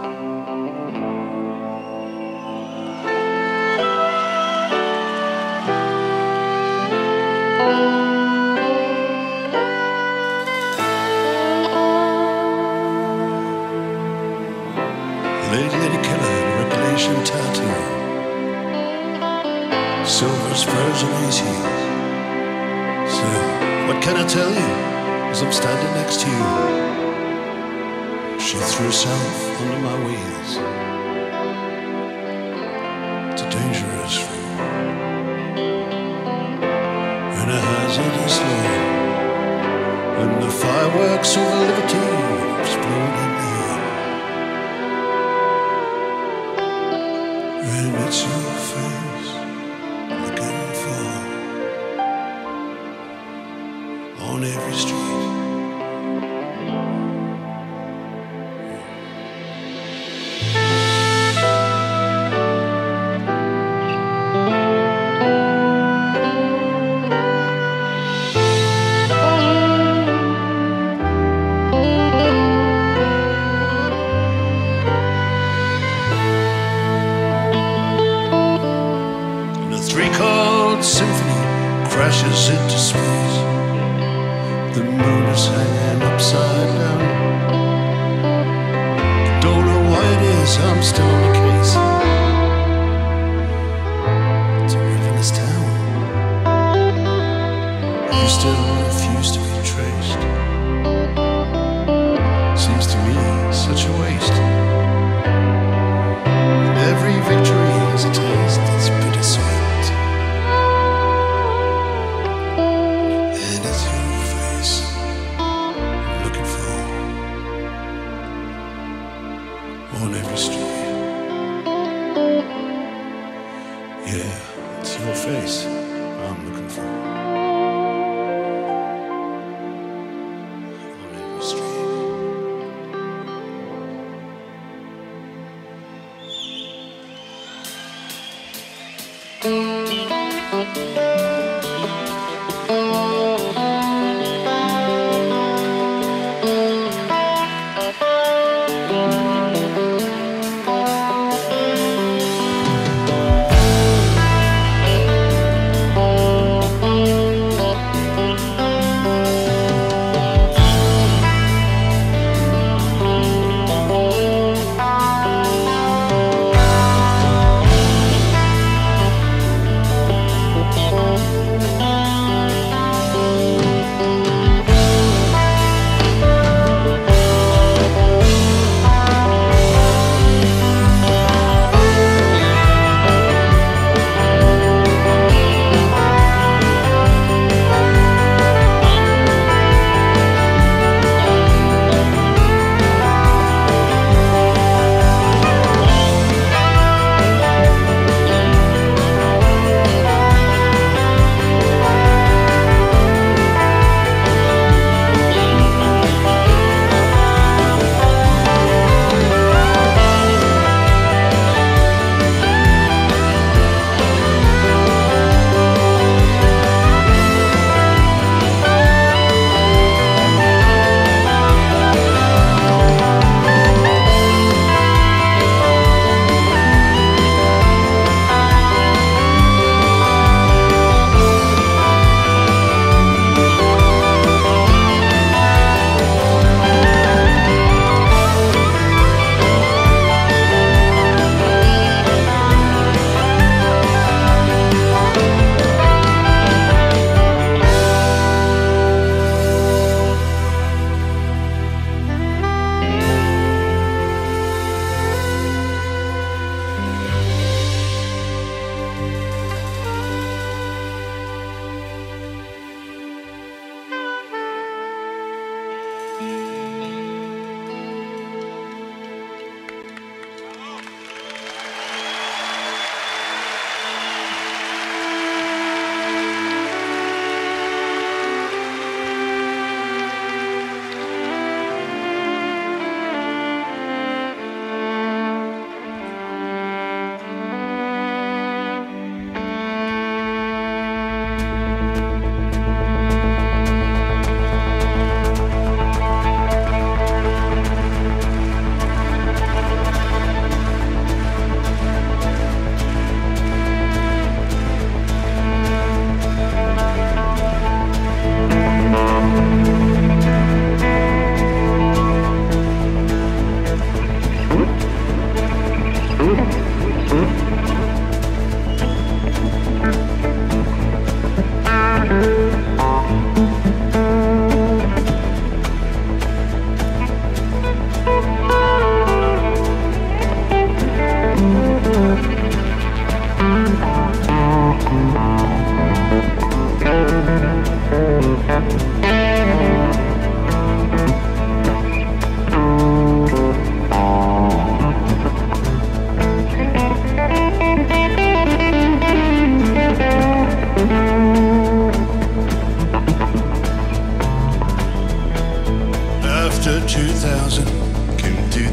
Lady, lady killer, regulation tattoo, silver spurs on his heels. So, what can I tell you as I'm standing next to you? She threw herself under my wheels. It's a dangerous road and a hazardous load, when the fireworks of liberty explode in the air. And it's your face looking for on every street. Symphony crashes into space. The moon is hanging upside down. Don't know why it is, I'm still on the case. It's a riverless town. You still refuse to be traced. Seems to me such a waste. Every victory has a taste that's bittersweet. On every street. Yeah, it's your face I'm looking for. On every street. Oh,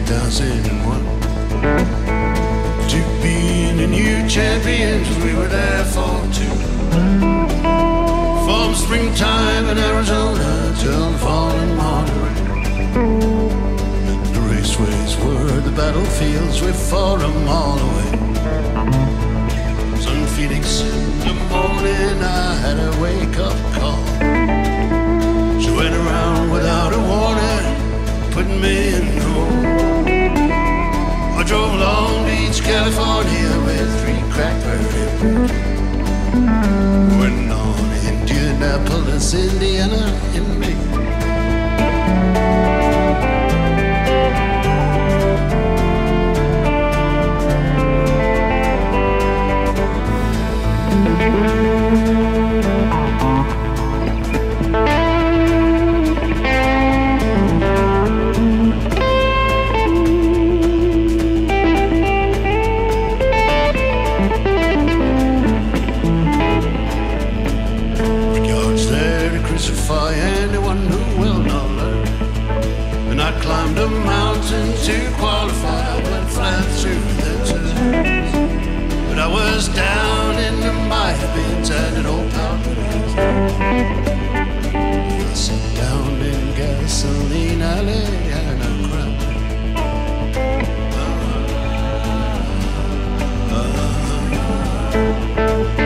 thousand one. To being the new champions, we were there for two. From springtime in Arizona till the falling Monterey. The raceways were the battlefields, we fought them all away. Sun Phoenix in the morning, I had a wake-up call. She went around without a warning, putting me in the hole. I drove Long Beach, California with three crackberry boots. Went on Indianapolis, Indiana in May. Anyone who will not learn. And I climbed a mountain to qualify, went flat through the turns. But I was down in the mighty bins at an old Paradise. I sat down in Gasoline Alley and I cried. Uh, uh,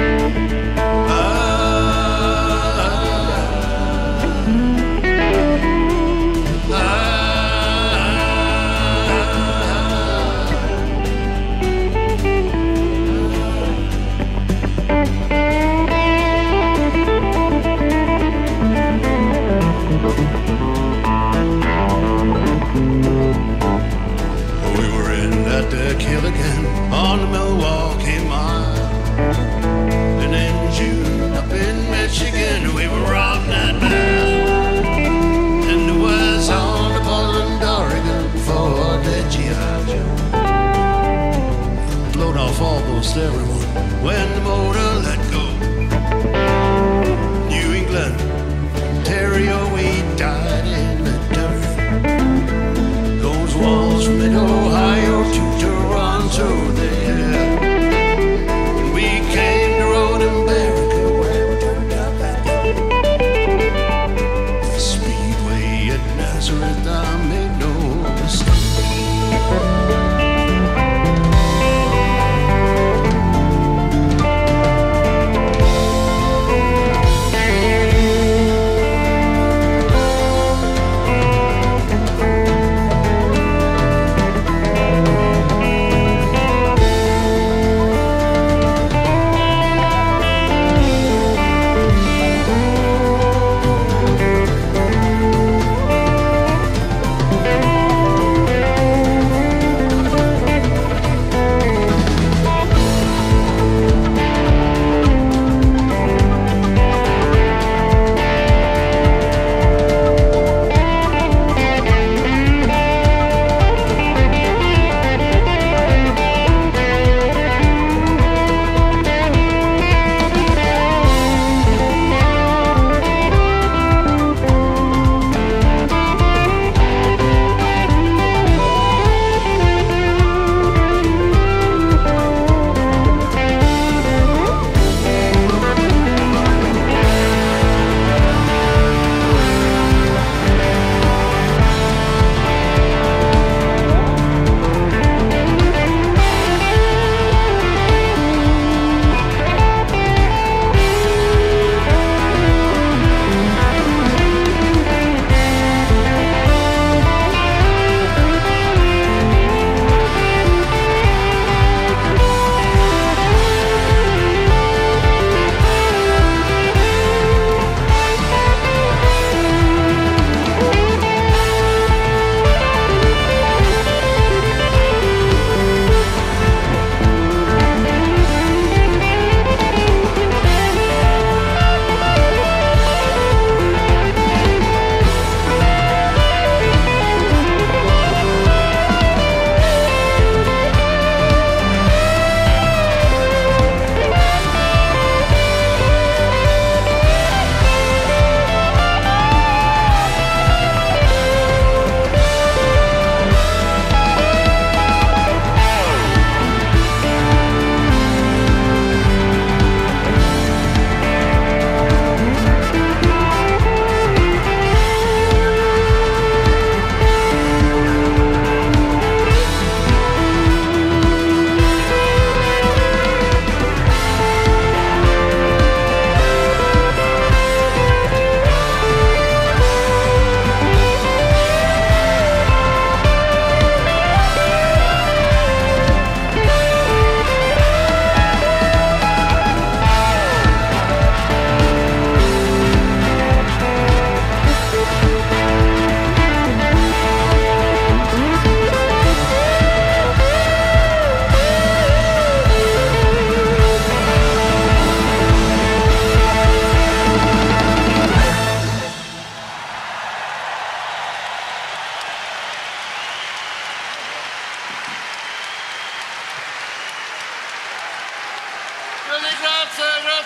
Kill again on the Milwaukee Mile. And in June up in Michigan we were robbed that bad. And it was on the Portland, Oregon for the G I Joe. Blowed off almost everyone when the motor let go. New England, Ontario, we died in the dirt. Those walls from mid-Ohio to Toronto there. We came to Road America where we turned out that day. The Speedway at Nazareth, I made no mistake.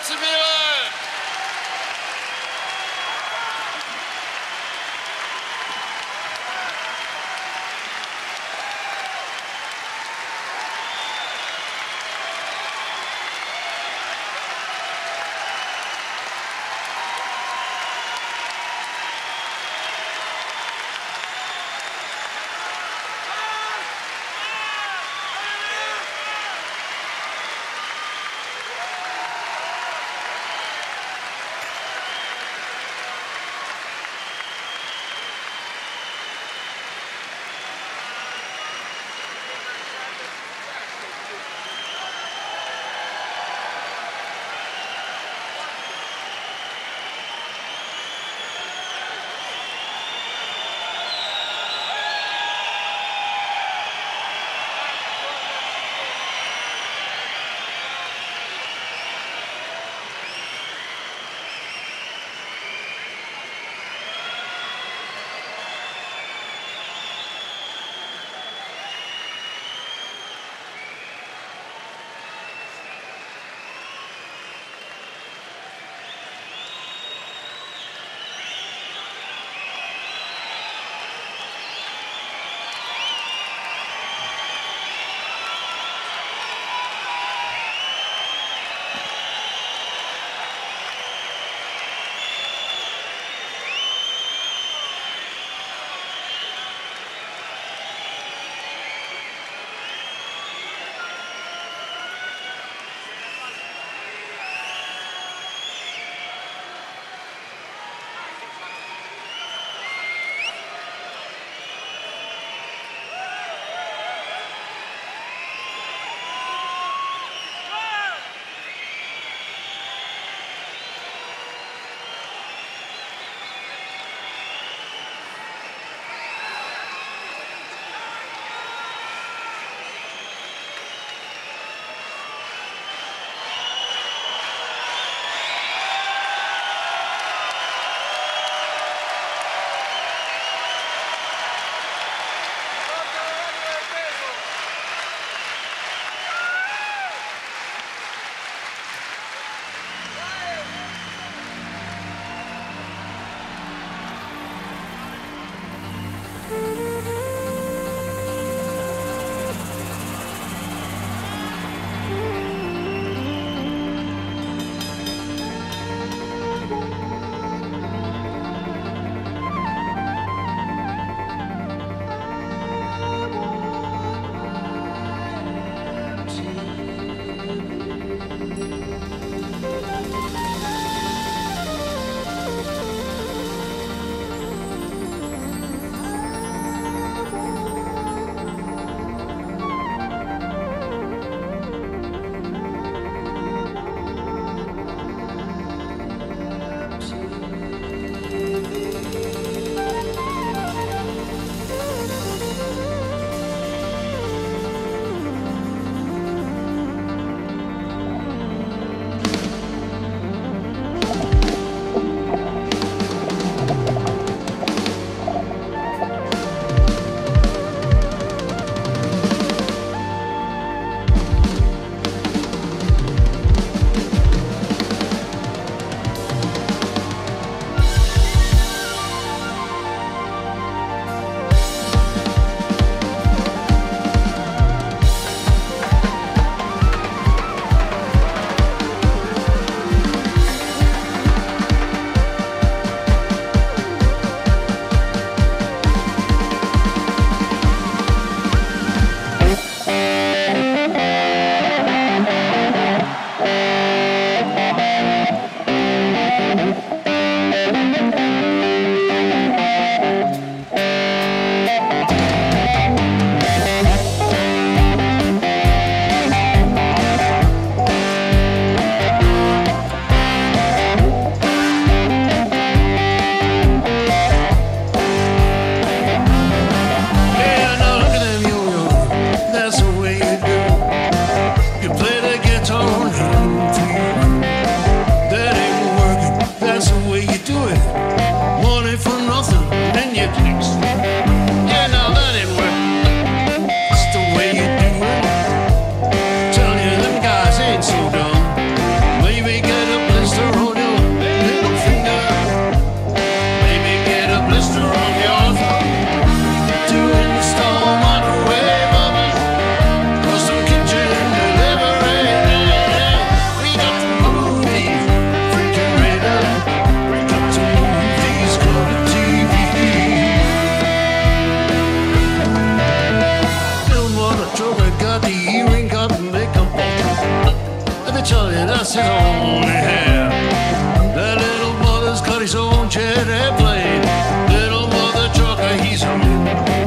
Merci Mylène. Children got the earring, got the makeup on. Let me tell you, that's his only hair. That little mother's got his own jet airplane. Little mother trucker, he's a man.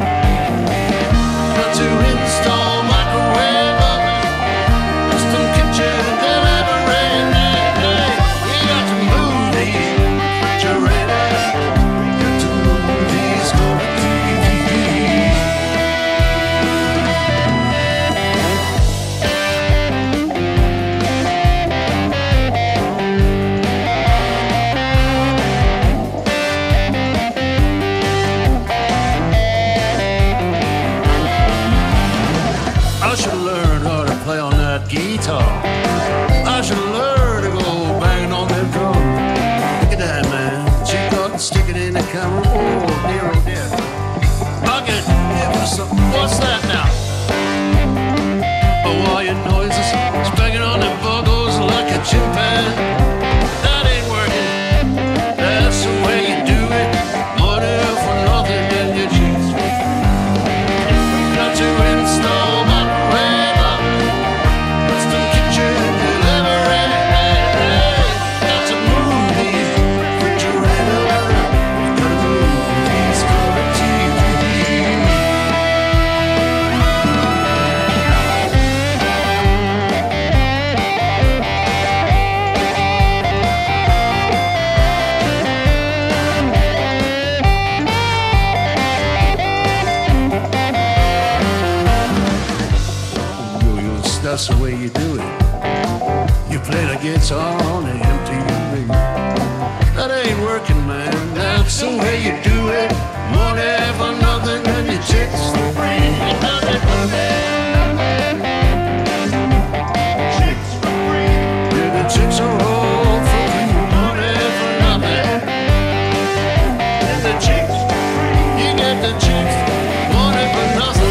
Got to install microwave oven, custom kitchen delivery. We got to move these refrigerators. Got to move these color T Vs. I should learn how to play on that guitar. I should learn to go banging on them drums. Look at that, man. She got sticking in the camera. Oh, dear, oh, dear. Bucket, give us some. What's that now? Hawaiian noises, spanking on them buggles like a chimpanzee. That ain't working. That's the way you do it. Money for nothing in your cheeks. Got to install my custom kitchen delivery. Got to move these refrigerators. Gotta move these color T Vs. That's the way you do it. You play the guitar on the M T V. That ain't working, man. That's the way you do it. Money for nothing and your chicks for free. Chicks for free. Yeah, the chicks are all for free. Money for nothing. And the chicks for free. You get the chicks. Money for nothing.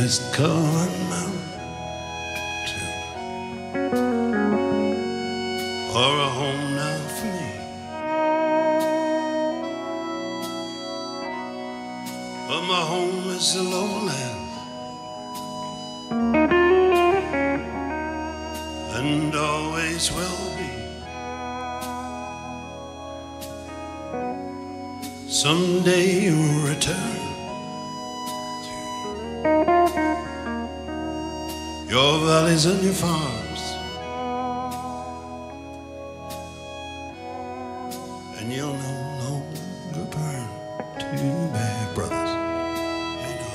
mist-covered mountain or a home now for me. But my home is the lowlands, and always will be. Someday you'll return to your valleys and your farms, and you'll no longer burn too bad, brothers. You know.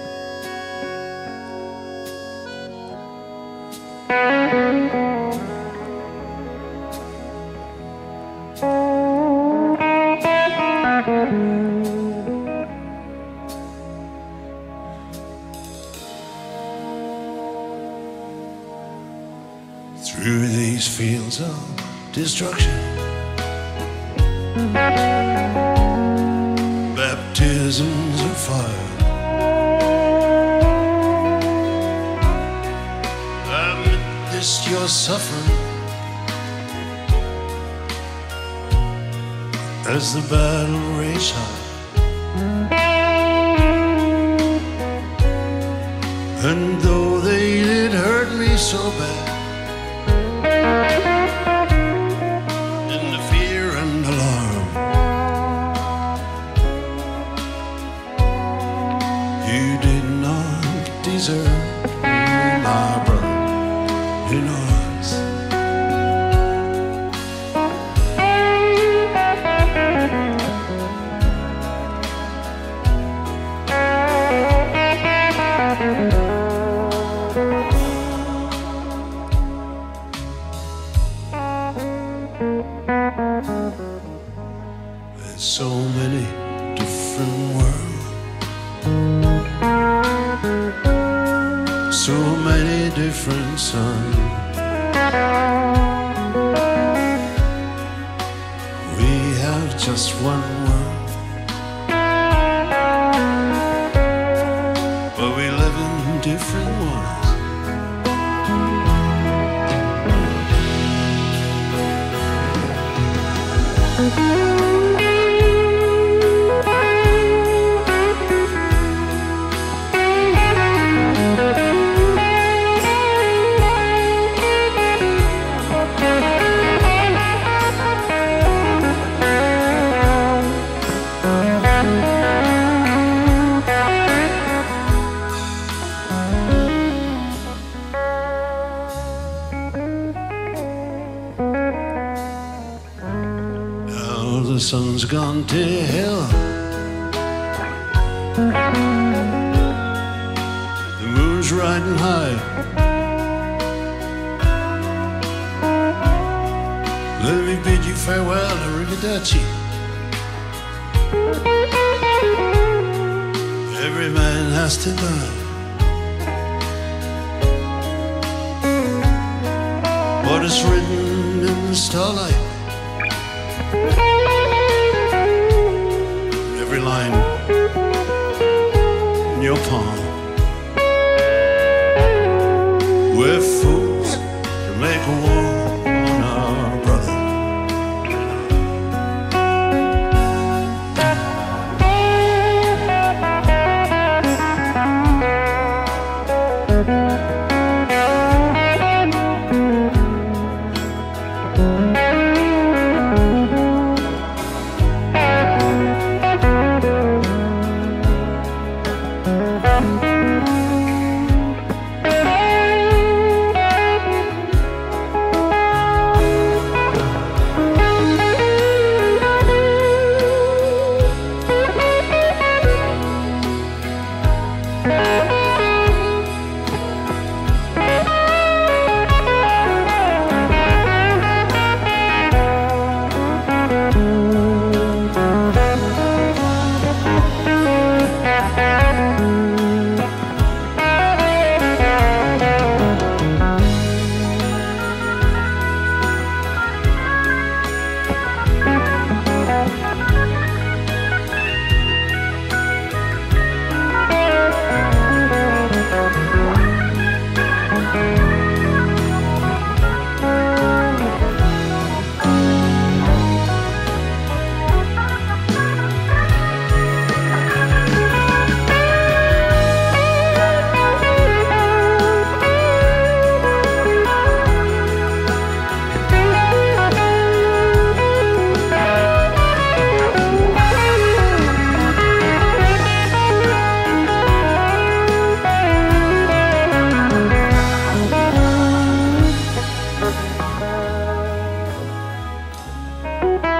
Through these fields of destruction, baptisms of fire, amidst your suffering, as the battle rages high, and though they did hurt me so bad, in the fear and alarm, you did not deserve me, my brother, in arms. There's so many different worlds, so many different suns. We have just one world, but we live in different ones. The sun's gone to hell, the moon's riding high. Let me bid you farewell, arrivederci. Every man has to die. What is written in the starlight, every line in your palm. We're fools to make a war on our brother. Thank you.